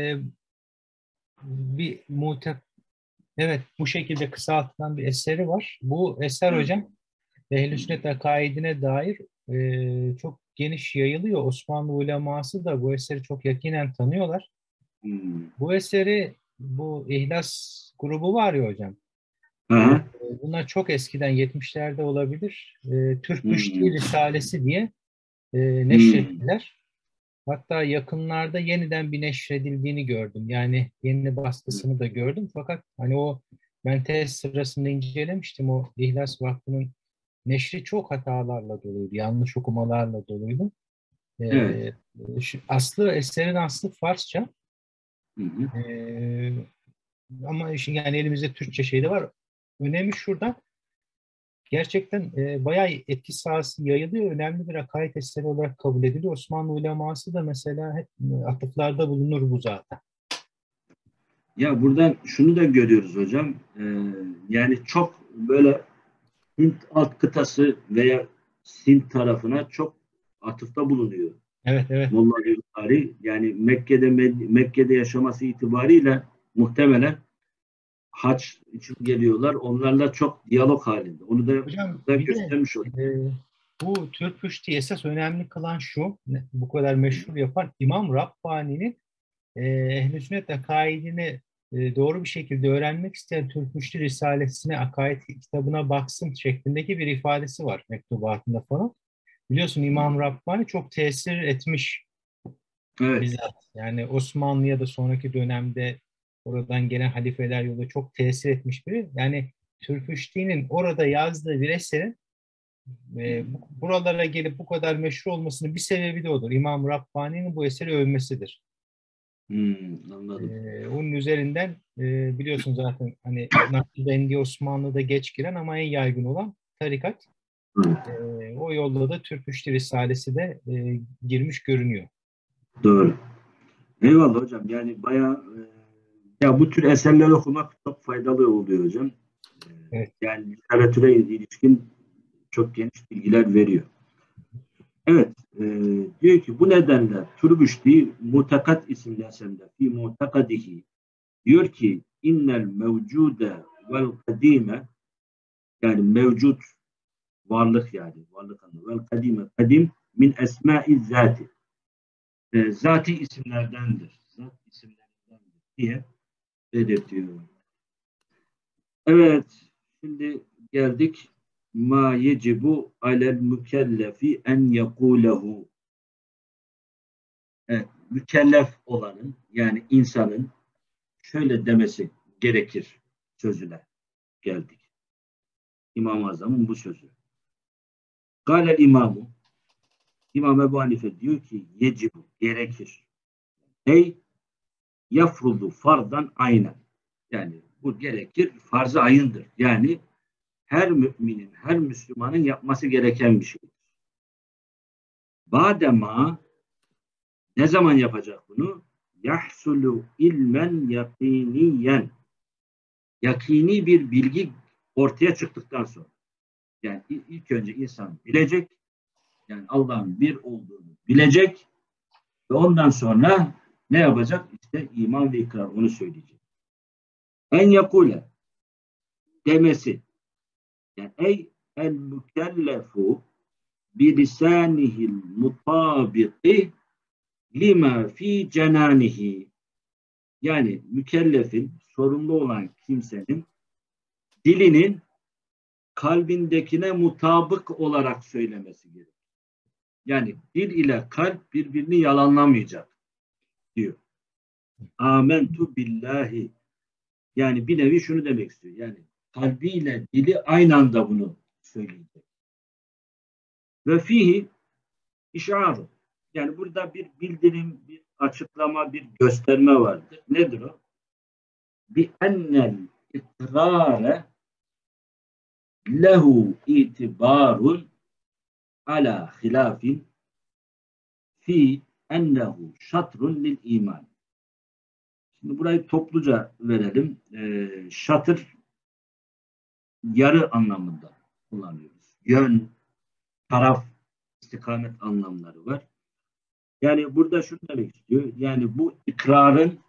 bir mute evet, bu şekilde kısaltılan bir eseri var. Bu eser Evet. hocam Ehl-i Sünnet akaidine dair e, çok geniş yayılıyor. Osmanlı uleması da bu eseri çok yakinen tanıyorlar. Hmm. Bu eseri, bu İhlas grubu var ya hocam. E, Aha. bunlar çok eskiden yetmişlerde olabilir. E, Türkmüşti Hmm. Risalesi diye e, Hmm. neşrettiler. Hatta yakınlarda yeniden bir neşredildiğini gördüm. Yani yeni baskısını da gördüm. Fakat hani o, ben test sırasında incelemiştim, o İhlas Vakfı'nın neşri çok hatalarla doluydu. Yanlış okumalarla doluydu. Evet. E, şu, aslı eserin aslı Farsça. Hı hı. E, ama işin, yani elimizde Türkçe şey de var. Önemi şurada. Gerçekten e, bayağı etki sahası yayılıyor. Önemli bir akaid eseri olarak kabul ediliyor. Osmanlı uleması da mesela hep e, atıflarda bulunur bu zaten. Ya buradan şunu da görüyoruz hocam. Ee, yani çok böyle Hint alt kıtası veya Sint tarafına çok atıfta bulunuyor. Evet, evet. Molla Gülbari, yani Mekke'de Mekke'de yaşaması itibariyle muhtemelen haç için geliyorlar. Onlarla çok diyalog halinde. Onu da Hocam burada bir de göstermiş olduk. e, bu Türk esas önemli kılan şu, ne- bu kadar meşhur yapan İmam Rabbani'nin e, Ehl-i Sünnet akaidini e, doğru bir şekilde öğrenmek isteyen Türk Risalesi'ne, akaid kitabına baksın şeklindeki bir ifadesi var mektubatında falan. Biliyorsun İmam Rabbani çok tesir etmiş Evet. bizzat. Yani Osmanlı'ya da sonraki dönemde oradan gelen halifeler yolu çok tesir etmiş biri. Yani Türküşti'nin orada yazdığı bir eserin e, bu- buralara gelip bu kadar meşhur olmasının bir sebebi de odur. İmam Rabbani'nin bu eseri övmesidir. Hmm, anladım. E, onun üzerinden e, biliyorsun zaten hani Nakşibendi Osmanlı'da geç giren ama en yaygın olan tarikat. Evet, E, o yolla da Türküşti Risalesi de e, girmiş görünüyor. doğru. Eyvallah hocam. Yani bayağı e, ya bu tür eserleri okumak çok faydalı oluyor hocam. E, Evet. yani literatüre ilişkin çok geniş bilgiler veriyor. Evet, e, diyor ki bu nedenle Turbüşti Mutakat isimli eserinde fi mutakadihi diyor ki innel mevcude vel kadime, yani mevcut varlık, yani varlık anlamı, vel kadime kadim min esma'i zati, e, zati isimlerdendir. Zat isimlerindendir diye belirtiyor. Evet, şimdi geldik ma yecibu alel mükellefi en yekulehu. Evet, mükellef olanın, yani insanın şöyle demesi gerekir sözüne geldik. İmam-ı Azam'ın bu sözü. Gâlel imamu, İmam Ebu Hanife diyor ki yecibu, gerekir. Ey yafrudu fardan aynen. Yani bu gerekir, farz-ı ayındır. Yani her müminin, her Müslümanın yapması gereken bir şeydir. Badema, ne zaman yapacak bunu? Yahsulu ilmen yakiniyen. Yakini bir bilgi ortaya çıktıktan sonra. Yani ilk önce insan bilecek, yani Allah'ın bir olduğunu bilecek ve ondan sonra ne yapacak? İşte iman ve ikrar, onu söyleyecek. En yakule, demesi. Yani ey el mükellefu bilisanihil mutabiki lima fi cenanihi. Yani mükellefin, sorumlu olan kimsenin dilinin kalbindekine mutabık olarak söylemesi gerekir. Yani dil ile kalp birbirini yalanlamayacak diyor. Amentu billahi. Yani bir nevi şunu demek istiyor. Yani kalbiyle dili aynı anda bunu söyleyecek. Ve fihi işaru. Yani burada bir bildirim, bir açıklama, bir gösterme vardır. Nedir o? Bi ennel ikrare lehu itibarun ala hilafin fi ennehu şatrun lil iman. Şimdi burayı topluca verelim. Ee, şatır yarı anlamında kullanıyoruz. Yön, taraf, istikamet anlamları var. Yani burada şunu demek istiyor. Yani bu ikrarın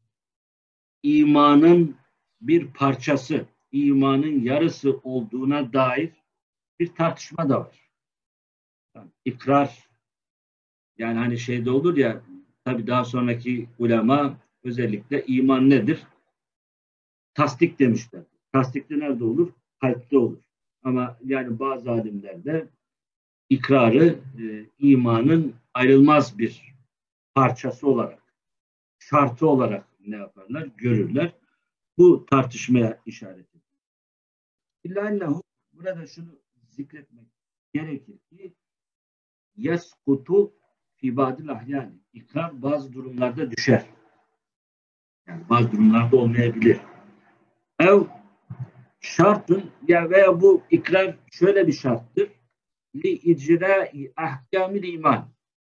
imanın bir parçası, imanın yarısı olduğuna dair bir tartışma da var. Yani ikrar, yani hani şeyde olur ya, tabii daha sonraki ulema özellikle iman nedir? Tasdik demişler. Tasdik de nerede olur? Kalpte olur. Ama yani bazı alimler de ikrarı e, imanın ayrılmaz bir parçası olarak, şartı olarak ne yaparlar? Görürler. Bu tartışmaya işaret ediyor. İlla burada şunu zikretmek gerekir ki yeskutu fi badil ahyani. İkrar bazı durumlarda düşer. Yani bazı durumlarda olmayabilir. Ev şartın, ya veya bu ikrar şöyle bir şarttır. Li icrai ahkamil iman.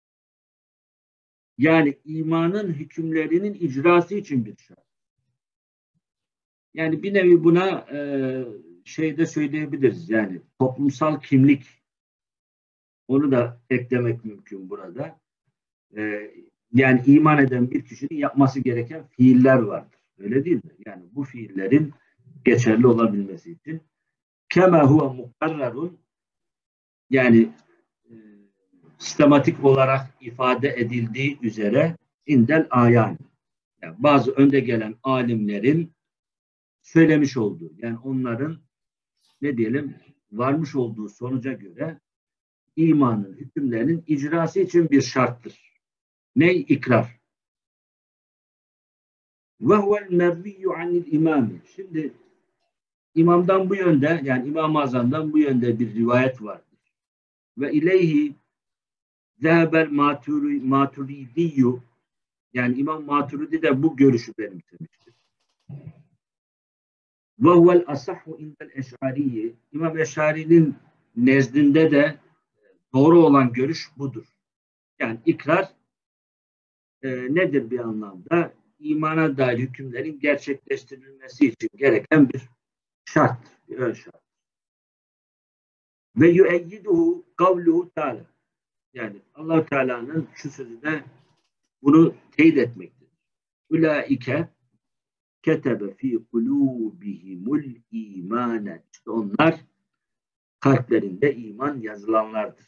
Yani imanın hükümlerinin icrası için bir şart. Yani bir nevi buna e, şeyde söyleyebiliriz. Yani toplumsal kimlik, onu da eklemek mümkün burada. E, yani iman eden bir kişinin yapması gereken fiiller vardır. Öyle değil mi? Yani bu fiillerin geçerli olabilmesi için kema huve mukarrarun, yani e, sistematik olarak ifade edildiği üzere indel ayan. Yani bazı önde gelen alimlerin söylemiş olduğu, yani onların ne diyelim varmış olduğu sonuca göre imanın hükümlerinin icrası için bir şarttır. Ne? İkrar. Ve huvel merviyyu anil imami. Şimdi imamdan bu yönde, yani İmam-ı Azam'dan bu yönde bir rivayet vardır. Ve ileyhi zehebel maturidiyyü, yani İmam Maturidi de bu görüşü benimsemiştir. Ve huvel asahhu indel eş'ariyye. İmam Eş'ari'nin nezdinde de doğru olan görüş budur. Yani ikrar e, nedir bir anlamda? İmana dair hükümlerin gerçekleştirilmesi için gereken bir şart, bir ön şart. Ve yueyyiduhu kavluhu teala. Yani Allah Teala'nın şu sözü de bunu teyit etmektedir. Ulaike ketebe fi kulubihimul imane. İşte onlar kalplerinde iman yazılanlardır.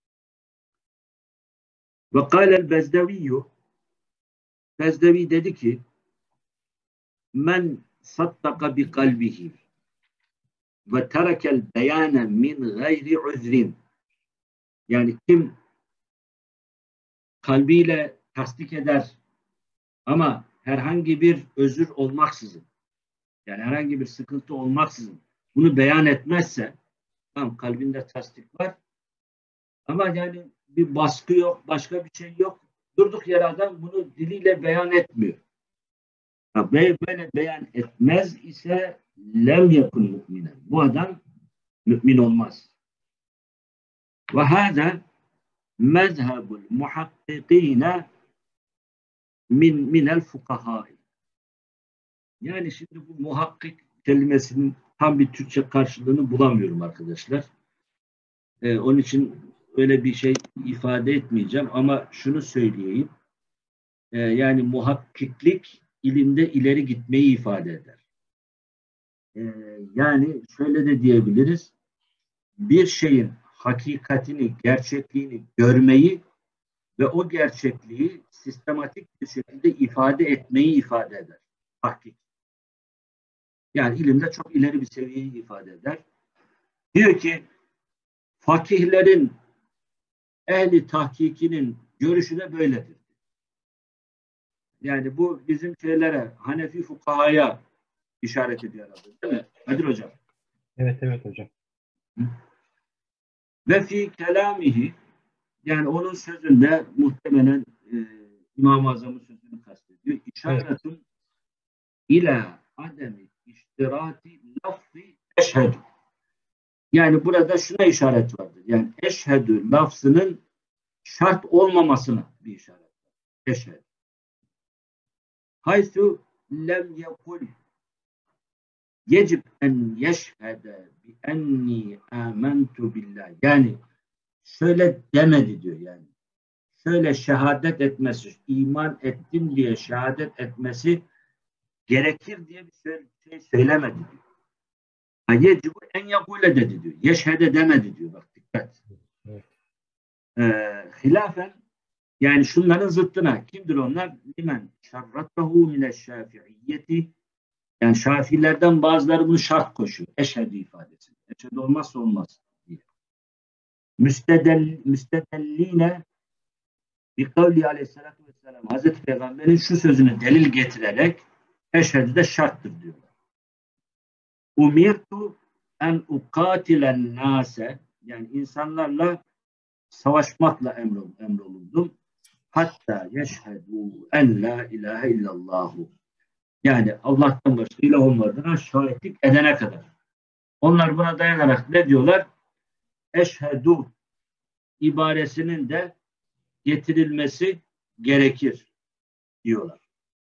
Ve kâlel bezdeviyyü, Bezdevi dedi ki men sattaka bi kalbihi ve terekel beyane min gayri uzrin. Yani kim kalbiyle tasdik eder ama herhangi bir özür olmaksızın, yani herhangi bir sıkıntı olmaksızın bunu beyan etmezse, tamam kalbinde tasdik var ama yani bir baskı yok, başka bir şey yok. Durduk yere adam bunu diliyle beyan etmiyor. Böyle beyan etmez ise lem yakun müminen. Bu adam mümin olmaz. Ve hâzâ mezhebul muhakkikîne min minel fukahâ. Yani şimdi bu muhakkik kelimesinin tam bir Türkçe karşılığını bulamıyorum arkadaşlar. Ee, onun için öyle bir şey ifade etmeyeceğim ama şunu söyleyeyim. Ee, yani muhakkiklik ilimde ileri gitmeyi ifade eder. Ee, yani şöyle de diyebiliriz. Bir şeyin hakikatini, gerçekliğini görmeyi ve o gerçekliği sistematik bir şekilde ifade etmeyi ifade eder. Hakik. Yani ilimde çok ileri bir seviyeyi ifade eder. Diyor ki fakihlerin ehli tahkikinin görüşü de böyledir. Yani bu bizim şeylere, Hanefi fukahaya işaret ediyor herhalde, değil mi? Kadir Hocam. Evet, evet hocam. Ve fi kelamihi, yani onun sözünde muhtemelen e, İmam-ı Azam'ın sözünü kastediyor. İşaretun evet. İlâ ademi iştirati lafzı eşhedü. Yani burada şuna işaret vardır. Yani eşhedü lafzının şart olmamasına bir işaret var. Eşhedü. Haythu lem yekul yecib en yeşhede bi enni amentu billah. Yani şöyle demedi diyor yani. Şöyle şehadet etmesi, iman ettim diye şehadet etmesi gerekir diye bir şey söylemedi diyor. Yecibu en yakule dedi diyor. Yeşhede demedi diyor. Bak dikkat. Evet. Ee, hilafen yani şunların zıttına kimdir onlar? Limen şarratahu mineşşafiiyyeti, yani Şafiilerden bazıları bunu şart koşuyor. Eşhedü ifadesi. Eşhedü olmazsa olmaz diye. Müstedell, müstedelline bir kavli aleyhissalatü vesselam Hazreti Peygamber'in şu sözünü delil getirerek eşhedü de şarttır diyorlar. Umirtu en ukatilen nase, yani insanlarla savaşmakla emrolundum. Hatta yeşhedû en la ilahe illallahu. Yani Allah'tan başka ilah olmadığına şahitlik edene kadar. Onlar buna dayanarak ne diyorlar? Eşhedü ibaresinin de getirilmesi gerekir diyorlar.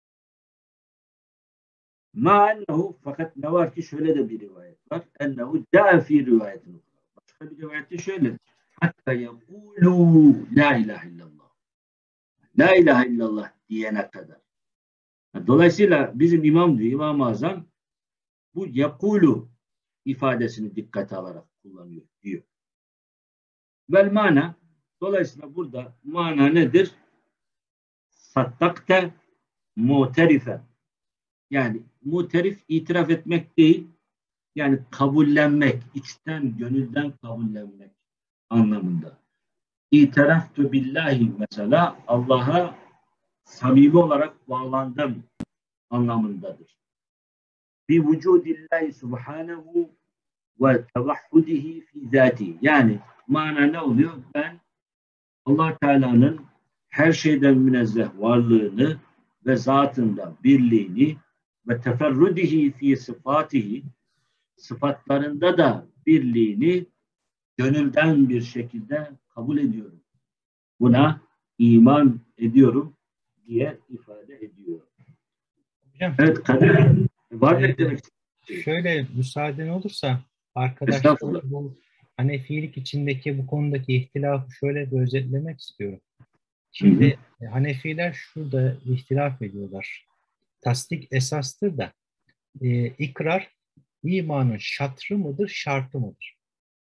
Ma ennehu, fakat ne var ki şöyle de bir rivayet var. Ennehu da'a fi rivayetin. Başka bir rivayette şöyle. Hatta yekulu la ilahe illallah. La ilahe illallah diyene kadar. Dolayısıyla bizim imam diyor, İmam-ı Azam bu yekulu ifadesini dikkate alarak kullanıyor diyor. Vel mana, dolayısıyla burada mana nedir? Sattakte muterife. Yani muterif itiraf etmek değil, yani kabullenmek, içten, gönülden kabullenmek anlamında. İtiraftu billahi mesela Allah'a samimi olarak bağlandım anlamındadır. Bi vücudillahi subhanehu ve tevahhudihi fi zati. Yani mana ne oluyor? Ben Allah Teala'nın her şeyden münezzeh varlığını ve zatında birliğini ve teferrudihi fi sıfatihi, sıfatlarında da birliğini gönülden bir şekilde kabul ediyorum. Buna iman ediyorum diye ifade ediyor. Hocam, evet Kadir, var mı demek? Şöyle müsaaden olursa arkadaşlar bu Hanefilik içindeki bu konudaki ihtilafı şöyle bir özetlemek istiyorum. Şimdi hı hı. Hanefiler şurada ihtilaf ediyorlar. Tasdik esastır da e, ikrar imanın şatrı mıdır, şartı mıdır?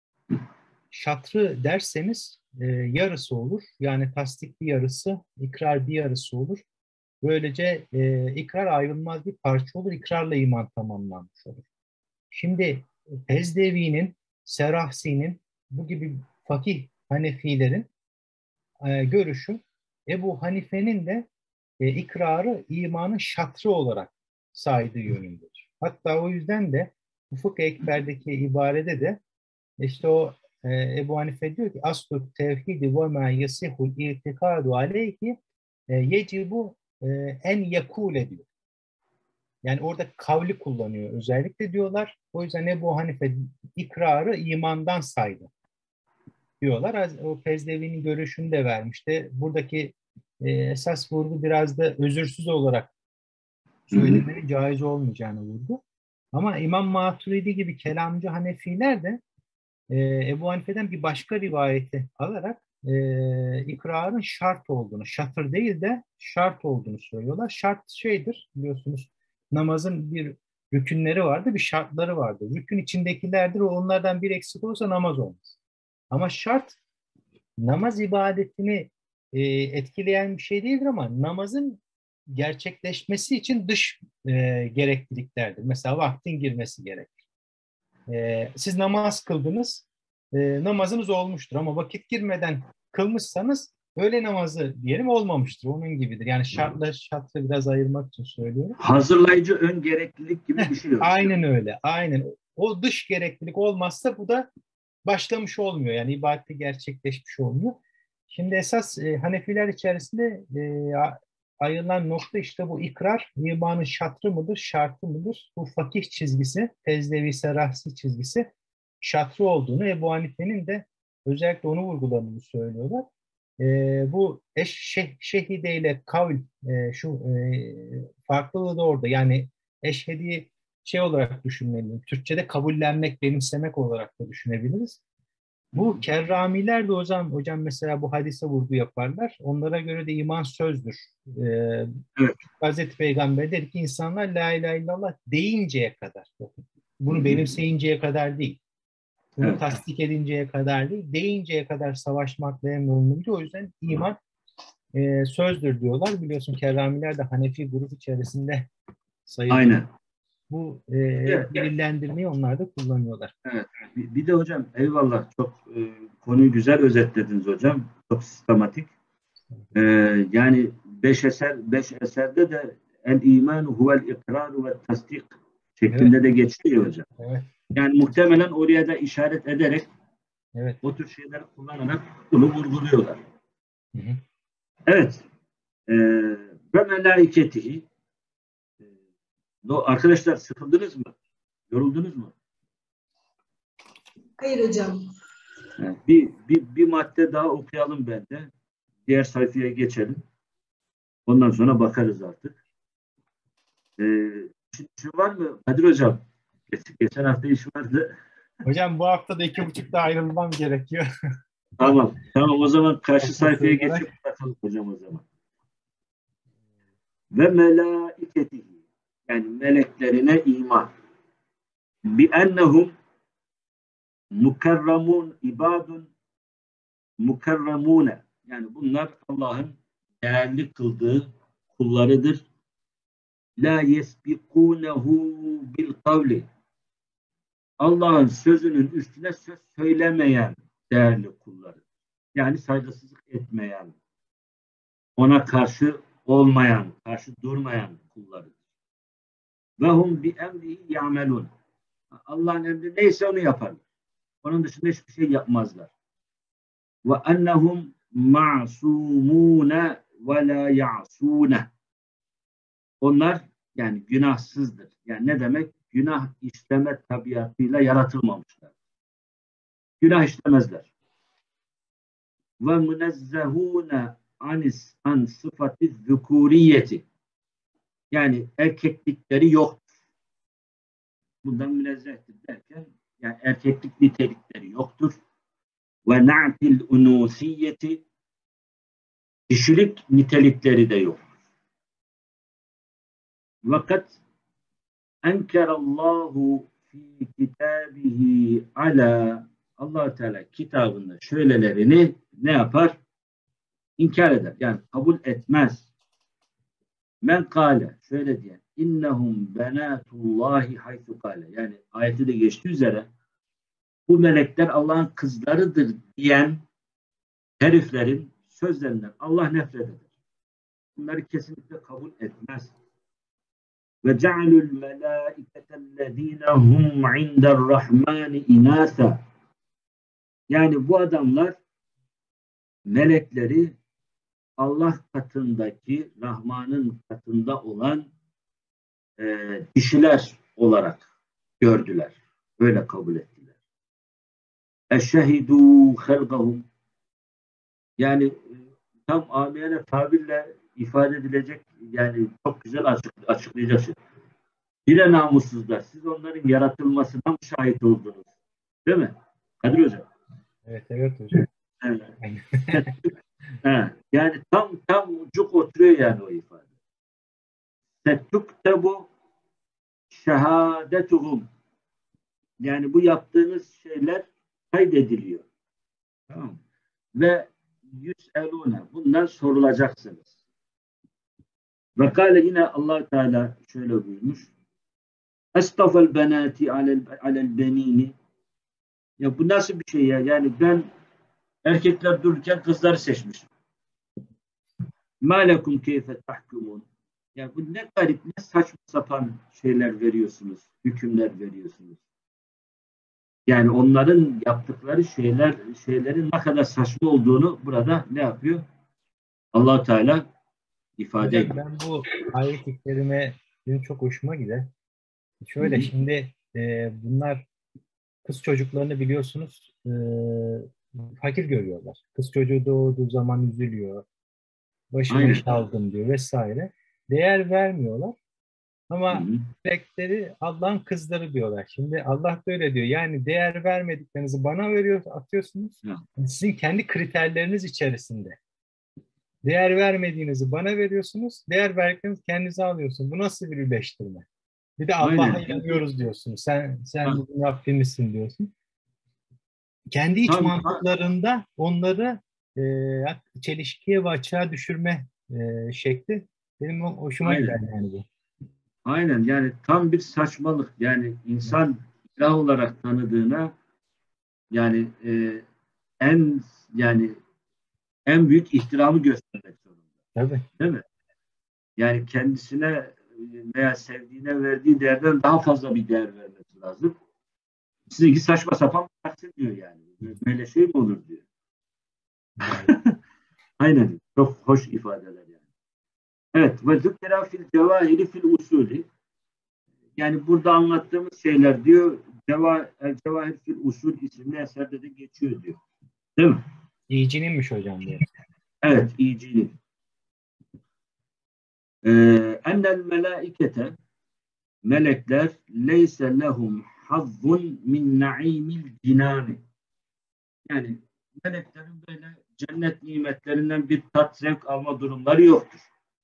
Şatrı derseniz e, yarısı olur. Yani tasdik bir yarısı, ikrar bir yarısı olur. Böylece e, ikrar ayrılmaz bir parça olur. İkrarla iman tamamlanmış olur. Şimdi Ezdevi'nin, Serahsi'nin, bu gibi fakih Hanefilerin e, görüşü, Ebu Hanife'nin de e, ikrarı imanın şatrı olarak saydığı yönündedir. Hatta o yüzden de Ufuk-ı Ekber'deki ibarede de işte o e, Ebu Hanife diyor ki aslu tevhidi ve ma yasihul itikadu aleyhi e, yecibu e, en yekule diyor. Yani orada kavli kullanıyor özellikle diyorlar. O yüzden Ebu Hanife ikrarı imandan saydı diyorlar. O Pezdevi'nin görüşünü de vermişti. Buradaki e, esas vurgu biraz da özürsüz olarak söylemenin caiz olmayacağını vurdu. Ama İmam Maturidi gibi kelamcı Hanefiler de e, Ebu Hanife'den bir başka rivayeti alarak e, ikrarın şart olduğunu, şatır değil de şart olduğunu söylüyorlar. Şart şeydir biliyorsunuz, namazın bir rükünleri vardı, bir şartları vardı. Rükün içindekilerdir, onlardan bir eksik olursa namaz olmaz. Ama şart namaz ibadetini e, etkileyen bir şey değildir ama namazın gerçekleşmesi için dış e, gerekliliklerdir. Mesela vaktin girmesi gerekir. E, siz namaz kıldınız, e, namazınız olmuştur ama vakit girmeden kılmışsanız öğle namazı diyelim olmamıştır. Onun gibidir. Yani şartla şartı biraz ayırmak için söylüyorum. Hazırlayıcı ön gereklilik gibi bir şey yok. Aynen öyle. Aynen. O dış gereklilik olmazsa bu da başlamış olmuyor. Yani ibadette gerçekleşmiş olmuyor. Şimdi esas e, Hanefiler içerisinde e, ayrılan nokta işte bu ikrar, imanın şatrı mıdır, şartı mıdır? Bu fakih çizgisi, Tezdevi Serahsi çizgisi şatrı olduğunu, Ebu Hanife'nin de özellikle onu vurguladığını söylüyorlar. E, bu eş, şeh, şehide ile kavl, e, şu e, farklılığı da orada. Yani eşhedi şey olarak düşünmeliyiz. Türkçe'de kabullenmek, benimsemek olarak da düşünebiliriz. Bu kerramiler de hocam, hocam mesela bu hadise vurgu yaparlar. Onlara göre de iman sözdür. Ee, Evet. Hazreti Peygamber dedi ki insanlar la ilahe illallah deyinceye kadar. Bunu benimseyinceye kadar değil. Bunu Evet. tasdik edinceye kadar değil. Deyinceye kadar savaşmakla emrolununca. O yüzden iman e, sözdür diyorlar. Biliyorsun kerramiler de Hanefi grup içerisinde sayılıyor. Aynen. Bu e, Evet. delillendirmeyi onlar da kullanıyorlar. Evet. Bir, bir de hocam eyvallah çok e, konuyu güzel özetlediniz hocam. Çok sistematik. E, yani beş eser beş eserde de el iman huvel ikrar ve tasdik şeklinde Evet. de geçiyor hocam. Evet. Yani muhtemelen oraya da işaret ederek Evet. o tür şeyleri kullanarak bunu vurguluyorlar. Hı hı. Evet. E, ve melaiketi e, arkadaşlar sıkıldınız mı? Yoruldunuz mu? Hayır hocam. Yani bir, bir, bir madde daha okuyalım bence. Diğer sayfaya geçelim. Ondan sonra bakarız artık. Ee, şu var mı? Kadir Hocam. Geçen hafta iş vardı. Hocam bu hafta da iki buçukta ayrılmam gerekiyor. Tamam. Tamam o zaman karşı Hafta sayfaya olarak. geçip bakalım hocam o zaman. Ve melaiketihi yani meleklerine iman. Bi ennehum mukarramun ibadun mukarramune yani bunlar Allah'ın değerli kıldığı kullarıdır. La yesbikunehu bil kavli. Allah'ın sözünün üstüne söz söylemeyen değerli kulları. Yani saygısızlık etmeyen, ona karşı olmayan, karşı durmayan kulları. Ve hum bi emrihi ya'melun. Allah'ın emri neyse onu yaparlar. Onun dışında hiçbir şey yapmazlar. Ve ennehum ma'sumune ve la ya'sune. Onlar yani günahsızdır. Yani ne demek? Günah işleme tabiatıyla yaratılmamışlar. Günah işlemezler. Ve münezzehûne anis an sıfatı zükuriyeti. Yani erkeklikleri yoktur. Bundan münezzehtir derken yani erkeklik nitelikleri yoktur. Ve na'til unusiyeti kişilik nitelikleri de yoktur. Vakat enkerallahu fi kitabihi ala Allah Teala kitabında şöylelerini ne yapar? İnkar eder. Yani kabul etmez. Men kâle şöyle diyen innehum benâtullâhi haythu kâle yani ayeti de geçtiği üzere bu melekler Allah'ın kızlarıdır diyen heriflerin sözlerinden Allah nefret eder. bunları kesinlikle kabul etmez. Ve cealul melâiketellezîne hum inderrahmâni inâsa. Yani bu adamlar melekleri Allah katındaki, Rahman'ın katında olan e, kişiler olarak gördüler. Öyle kabul ettiler. Eşhedû halgahum. Yani e, tam amiyane tabirle ifade edilecek, yani çok güzel açık, açıklayacak şey. Bile namussuzlar. Siz onların yaratılmasına mı şahit oldunuz? Değil mi? Kadir Hocam. Evet, evet hocam. Evet. He, yani tam tam cuk oturuyor yani o ifade. Setuktebu şehadetuhum. Yani bu yaptığınız şeyler kaydediliyor. Tamam. Ve yüselune. Bundan sorulacaksınız. Ve kâle yine Allah Teala şöyle buyurmuş. Estafel benati alel, alel benini. Ya bu nasıl bir şey ya? Yani ben erkekler dururken kızları seçmişim. Ma lekum keyfe tahkumun. Ya bu ne garip, ne saçma sapan şeyler veriyorsunuz, hükümler veriyorsunuz. Yani onların yaptıkları şeyler, şeylerin ne kadar saçma olduğunu burada ne yapıyor? Allah Teala ifade Hocam ediyor. ben bu ayet-i kerime benim çok hoşuma gider. Şöyle Hı hı. şimdi e, bunlar kız çocuklarını biliyorsunuz e, fakir görüyorlar. Kız çocuğu doğduğu zaman üzülüyor. Başıma iş Aynen. aldım diyor vesaire. Değer vermiyorlar. Hı Ama hı. melekleri Allah'ın kızları diyorlar. Şimdi Allah da öyle diyor. Yani değer vermediklerinizi bana veriyor, atıyorsunuz. Ya, Sizin kendi kriterleriniz içerisinde. Değer vermediğinizi bana veriyorsunuz. Değer verdiklerinizi kendinize alıyorsunuz. Bu nasıl bir birleştirme? Bir de Allah'a aynen. inanıyoruz diyorsun. Sen sen Ha, bizim Rabbimizsin diyorsun. Kendi iç tam ha, mantıklarında onları e, çelişkiye ve açığa düşürme e, şekli benim hoşuma gider aynen. yani bu. Aynen. Yani tam bir saçmalık. Yani insan ilah olarak tanıdığına, yani e, en yani en büyük ihtiramı göstermek zorunda. Tabii. Değil mi? Yani kendisine veya sevdiğine verdiği değerden daha fazla bir değer vermesi lazım. Sizinki saçma sapan bir taksim diyor yani. Böyle şey mi olur diyor. Yani. Aynen. Çok hoş ifadeler yani. Evet. Ve zükkera fil cevahiri fil usulü. Yani burada anlattığımız şeyler diyor, Ceva, El Cevahir fil Usul isimli eserde de geçiyor diyor. Değil mi? İyiciniymiş hocam bu. Evet, iyicili. Ee, ennel melaikete, melekler leyse lehum hazzun min naimil cinani. Yani meleklerin böyle cennet nimetlerinden bir tat zevk alma durumları yoktur.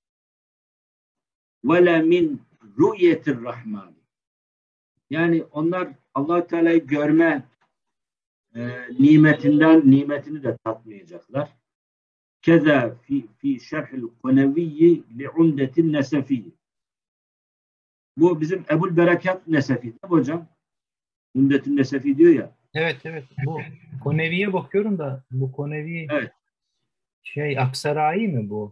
Ve le min rü'yetir rahman. Yani onlar Allah Teala'yı görme e, nimetinden nimetini de tatmayacaklar. Keza fi, fi şerhil koneviyyi li'undetin nesefiyyi. Bu bizim Ebul Berekat Nesefi değil mi hocam? Undetin Nesefi diyor ya. Evet, evet. Bu Konevi'ye bakıyorum da bu Konevi Evet. şey Aksaray mı bu?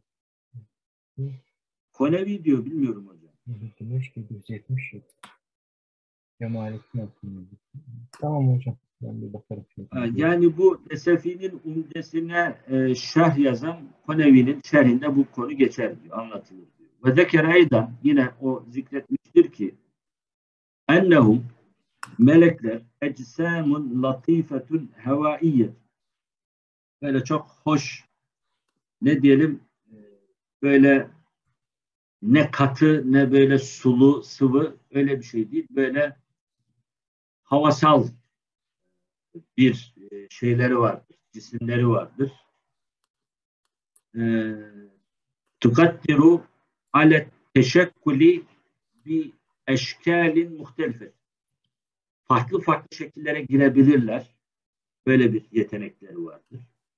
Konevi diyor, bilmiyorum hocam. Demiş ki yüz yetmiş yıl. Cemalettin Aksaray. Tamam hocam. Ben bir bakarım. Şimdi. Yani bu Nesefi'nin umdesine e, şerh yazan Konevi'nin şerhinde bu konu geçer diyor, anlatılır diyor. Ve zekere eydan, yine o zikretmiştir ki ennehum, melekler ecsamun latifetun hevaiyye, böyle çok hoş, ne diyelim, e, böyle ne katı ne böyle sulu sıvı, öyle bir şey değil. Böyle havasal bir e, şeyleri vardır, cisimleri vardır. Tukaddiru alet teşekkuli bi eşkalin muhtelife. Farklı farklı şekillere girebilirler. Böyle bir yetenekleri vardır.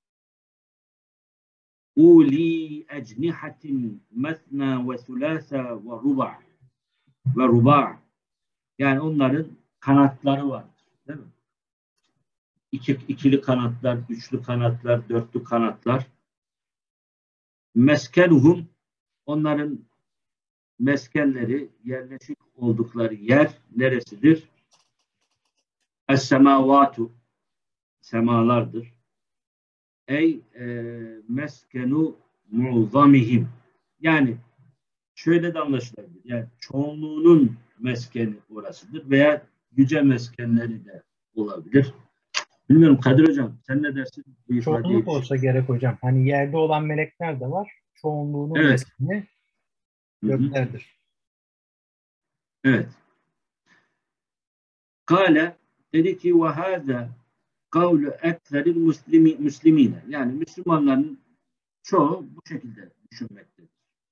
Uli ecnihatin mesna ve sulasa ve ruba ve ruba. Yani onların kanatları vardır. Değil mi? İki, ikili kanatlar, üçlü kanatlar, dörtlü kanatlar. Meskenuhum, onların meskenleri, yerleşik oldukları yer neresidir? Es-semavatu, semalardır. Ey e, meskenu mu'zamihim. Yani şöyle de anlaşılabilir. Yani çoğunluğunun meskeni orasıdır veya yüce meskenleri de olabilir. Bilmiyorum Kadir Hocam, sen ne dersin bu ifadeye? Çoğunluk olsa gerek hocam. Hani yerde olan melekler de var. Çoğunluğunun Evet. meskeni Hı hı. göklerdir. Evet. Kale dedi ki ve hâzâ kavlu ekseril muslimi, müslimine. Yani Müslümanların çoğu bu şekilde düşünmektedir.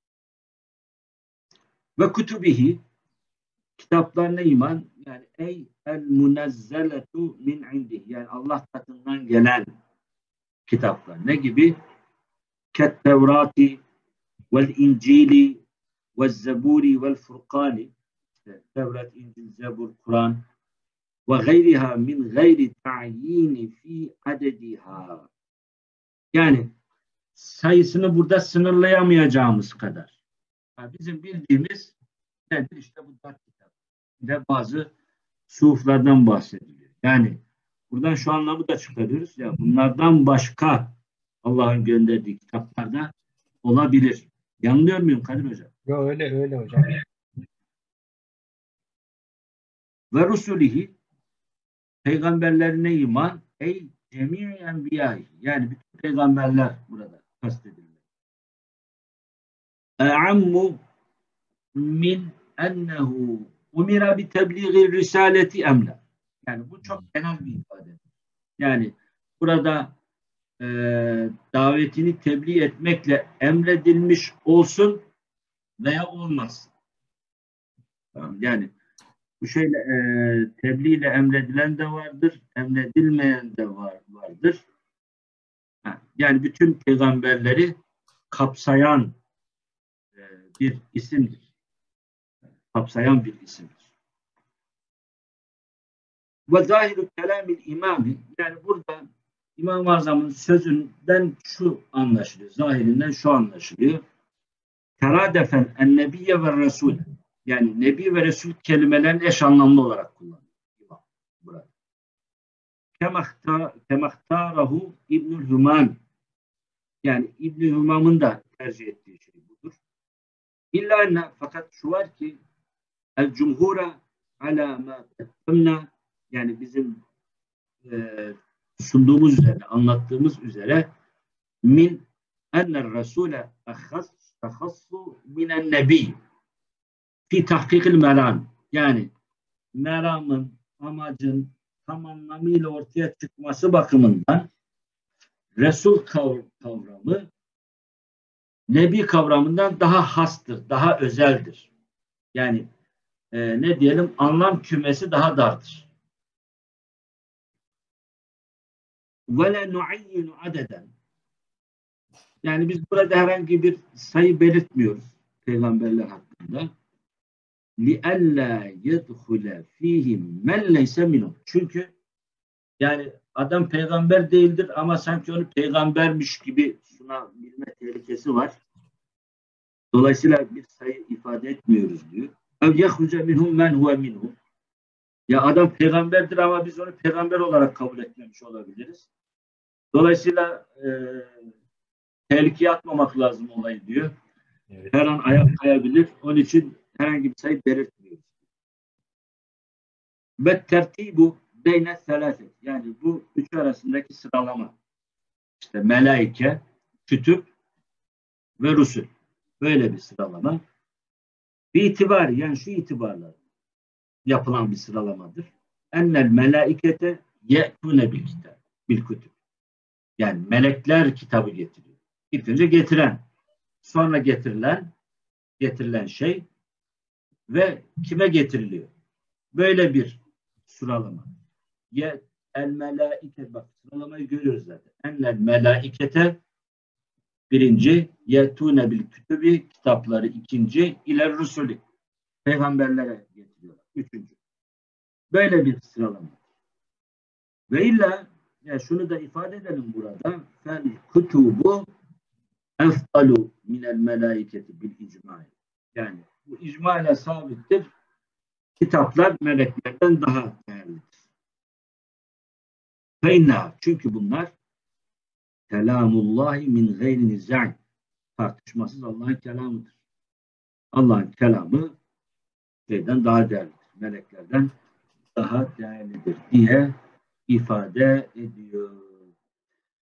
Ve kutubihi, kitaplarına iman, yani ey el munezzeletu min indih, yani Allah katından gelen kitaplar. Ne gibi? Ket Tevrati vel İncili vel Zeburi vel Furkani, işte Tevrat, İncil, Zebur, Kur'an ve gayriha min gayri ta'yini fi adediha. Yani sayısını burada sınırlayamayacağımız kadar. Yani bizim bildiğimiz nedir? İşte bu dört kitap. Bir de bazı suflardan bahsediliyor. Yani buradan şu anlamı da çıkarıyoruz. Ya bunlardan başka Allah'ın gönderdiği kitaplarda olabilir. Yanılıyor muyum Kadir Hocam? Yo, öyle öyle hocam. Ve rusulihi, peygamberlerine iman, ey cemî enbiyâhi, yani bütün peygamberler burada kastediliyor. E'ammu min ennehu umira bi tebliği risaleti emla. Yani bu çok genel bir ifade. Yani burada e, davetini tebliğ etmekle emredilmiş olsun veya olmasın. Tamam, yani bu şeyle e, tebliğ ile emredilen de vardır, emredilmeyen de var, vardır. Ha, yani bütün peygamberleri kapsayan e, bir isimdir. Kapsayan bir isimdir. Ve zahiru kelamil imami, yani burada İmam-ı Azam'ın sözünden şu anlaşılıyor. Zahirinden şu anlaşılıyor. Teradefen en nebiyye ve resul, yani nebi ve resul kelimelerin eş anlamlı olarak kullanılıyor. Burada. Kemahtarahu İbnül Hümam, yani İbn-i Hümam'ın da tercih ettiği şey budur. İlla enne, fakat şu var ki el cumhura ala ma ettemna, yani bizim e, sunduğumuz üzere, anlattığımız üzere min enner rasule ahassu minen nebi fi tahkikil meram, yani meramın, amacın tam anlamıyla ortaya çıkması bakımından Resul kavramı Nebi kavramından daha hastır, daha özeldir. Yani e, ne diyelim, anlam kümesi daha dardır. وَلَا نُعَيِّنُ adeden. Yani biz burada herhangi bir sayı belirtmiyoruz peygamberler hakkında. لِأَلَّا يَدْخُلَ ف۪يهِمْ مَنْ لَيْسَ مِنُمْ. Çünkü yani adam peygamber değildir ama sanki onu peygambermiş gibi sunabilme tehlikesi var. Dolayısıyla bir sayı ifade etmiyoruz diyor. اَوْ يَخْرُجَ مِنْهُمْ مَنْ هُوَ مِنْهُمْ. Ya adam peygamberdir ama biz onu peygamber olarak kabul etmemiş olabiliriz. Dolayısıyla e, tehlikeye atmamak lazım olayı diyor. Evet. Her an ayak kayabilir. Onun için herhangi bir sayı belirtmiyoruz. Ve tertibu beyne selaset. Yani bu üç arasındaki sıralama. İşte melaike, kütüp ve rusul. Böyle bir sıralama. Bir itibar, yani şu itibarla yapılan bir sıralamadır. Ennel melaikete ye'tune bil kitap, bil kütüp. Yani melekler kitabı getiriyor. İlk önce getiren, sonra getirilen, getirilen şey ve kime getiriliyor? Böyle bir sıralama. Ye el melaike, bak sıralamayı görüyoruz zaten. Ennel melaikete birinci, yetune bil kütübi, kitapları ikinci, iler rusulü, peygamberlere getiriyorlar. Üçüncü. Böyle bir sıralama. Ve illa, ya şunu da ifade edelim burada. Fel kutubu efdalu minel melaiketi bil icma. Yani bu icma ile sabittir. Kitaplar meleklerden daha değerlidir. Feinna, çünkü bunlar kelamullahi min gayri nizâ, tartışmasız Allah'ın kelamıdır. Allah'ın kelamı şeyden daha değerlidir. Meleklerden daha değerlidir diye ifade ediyor.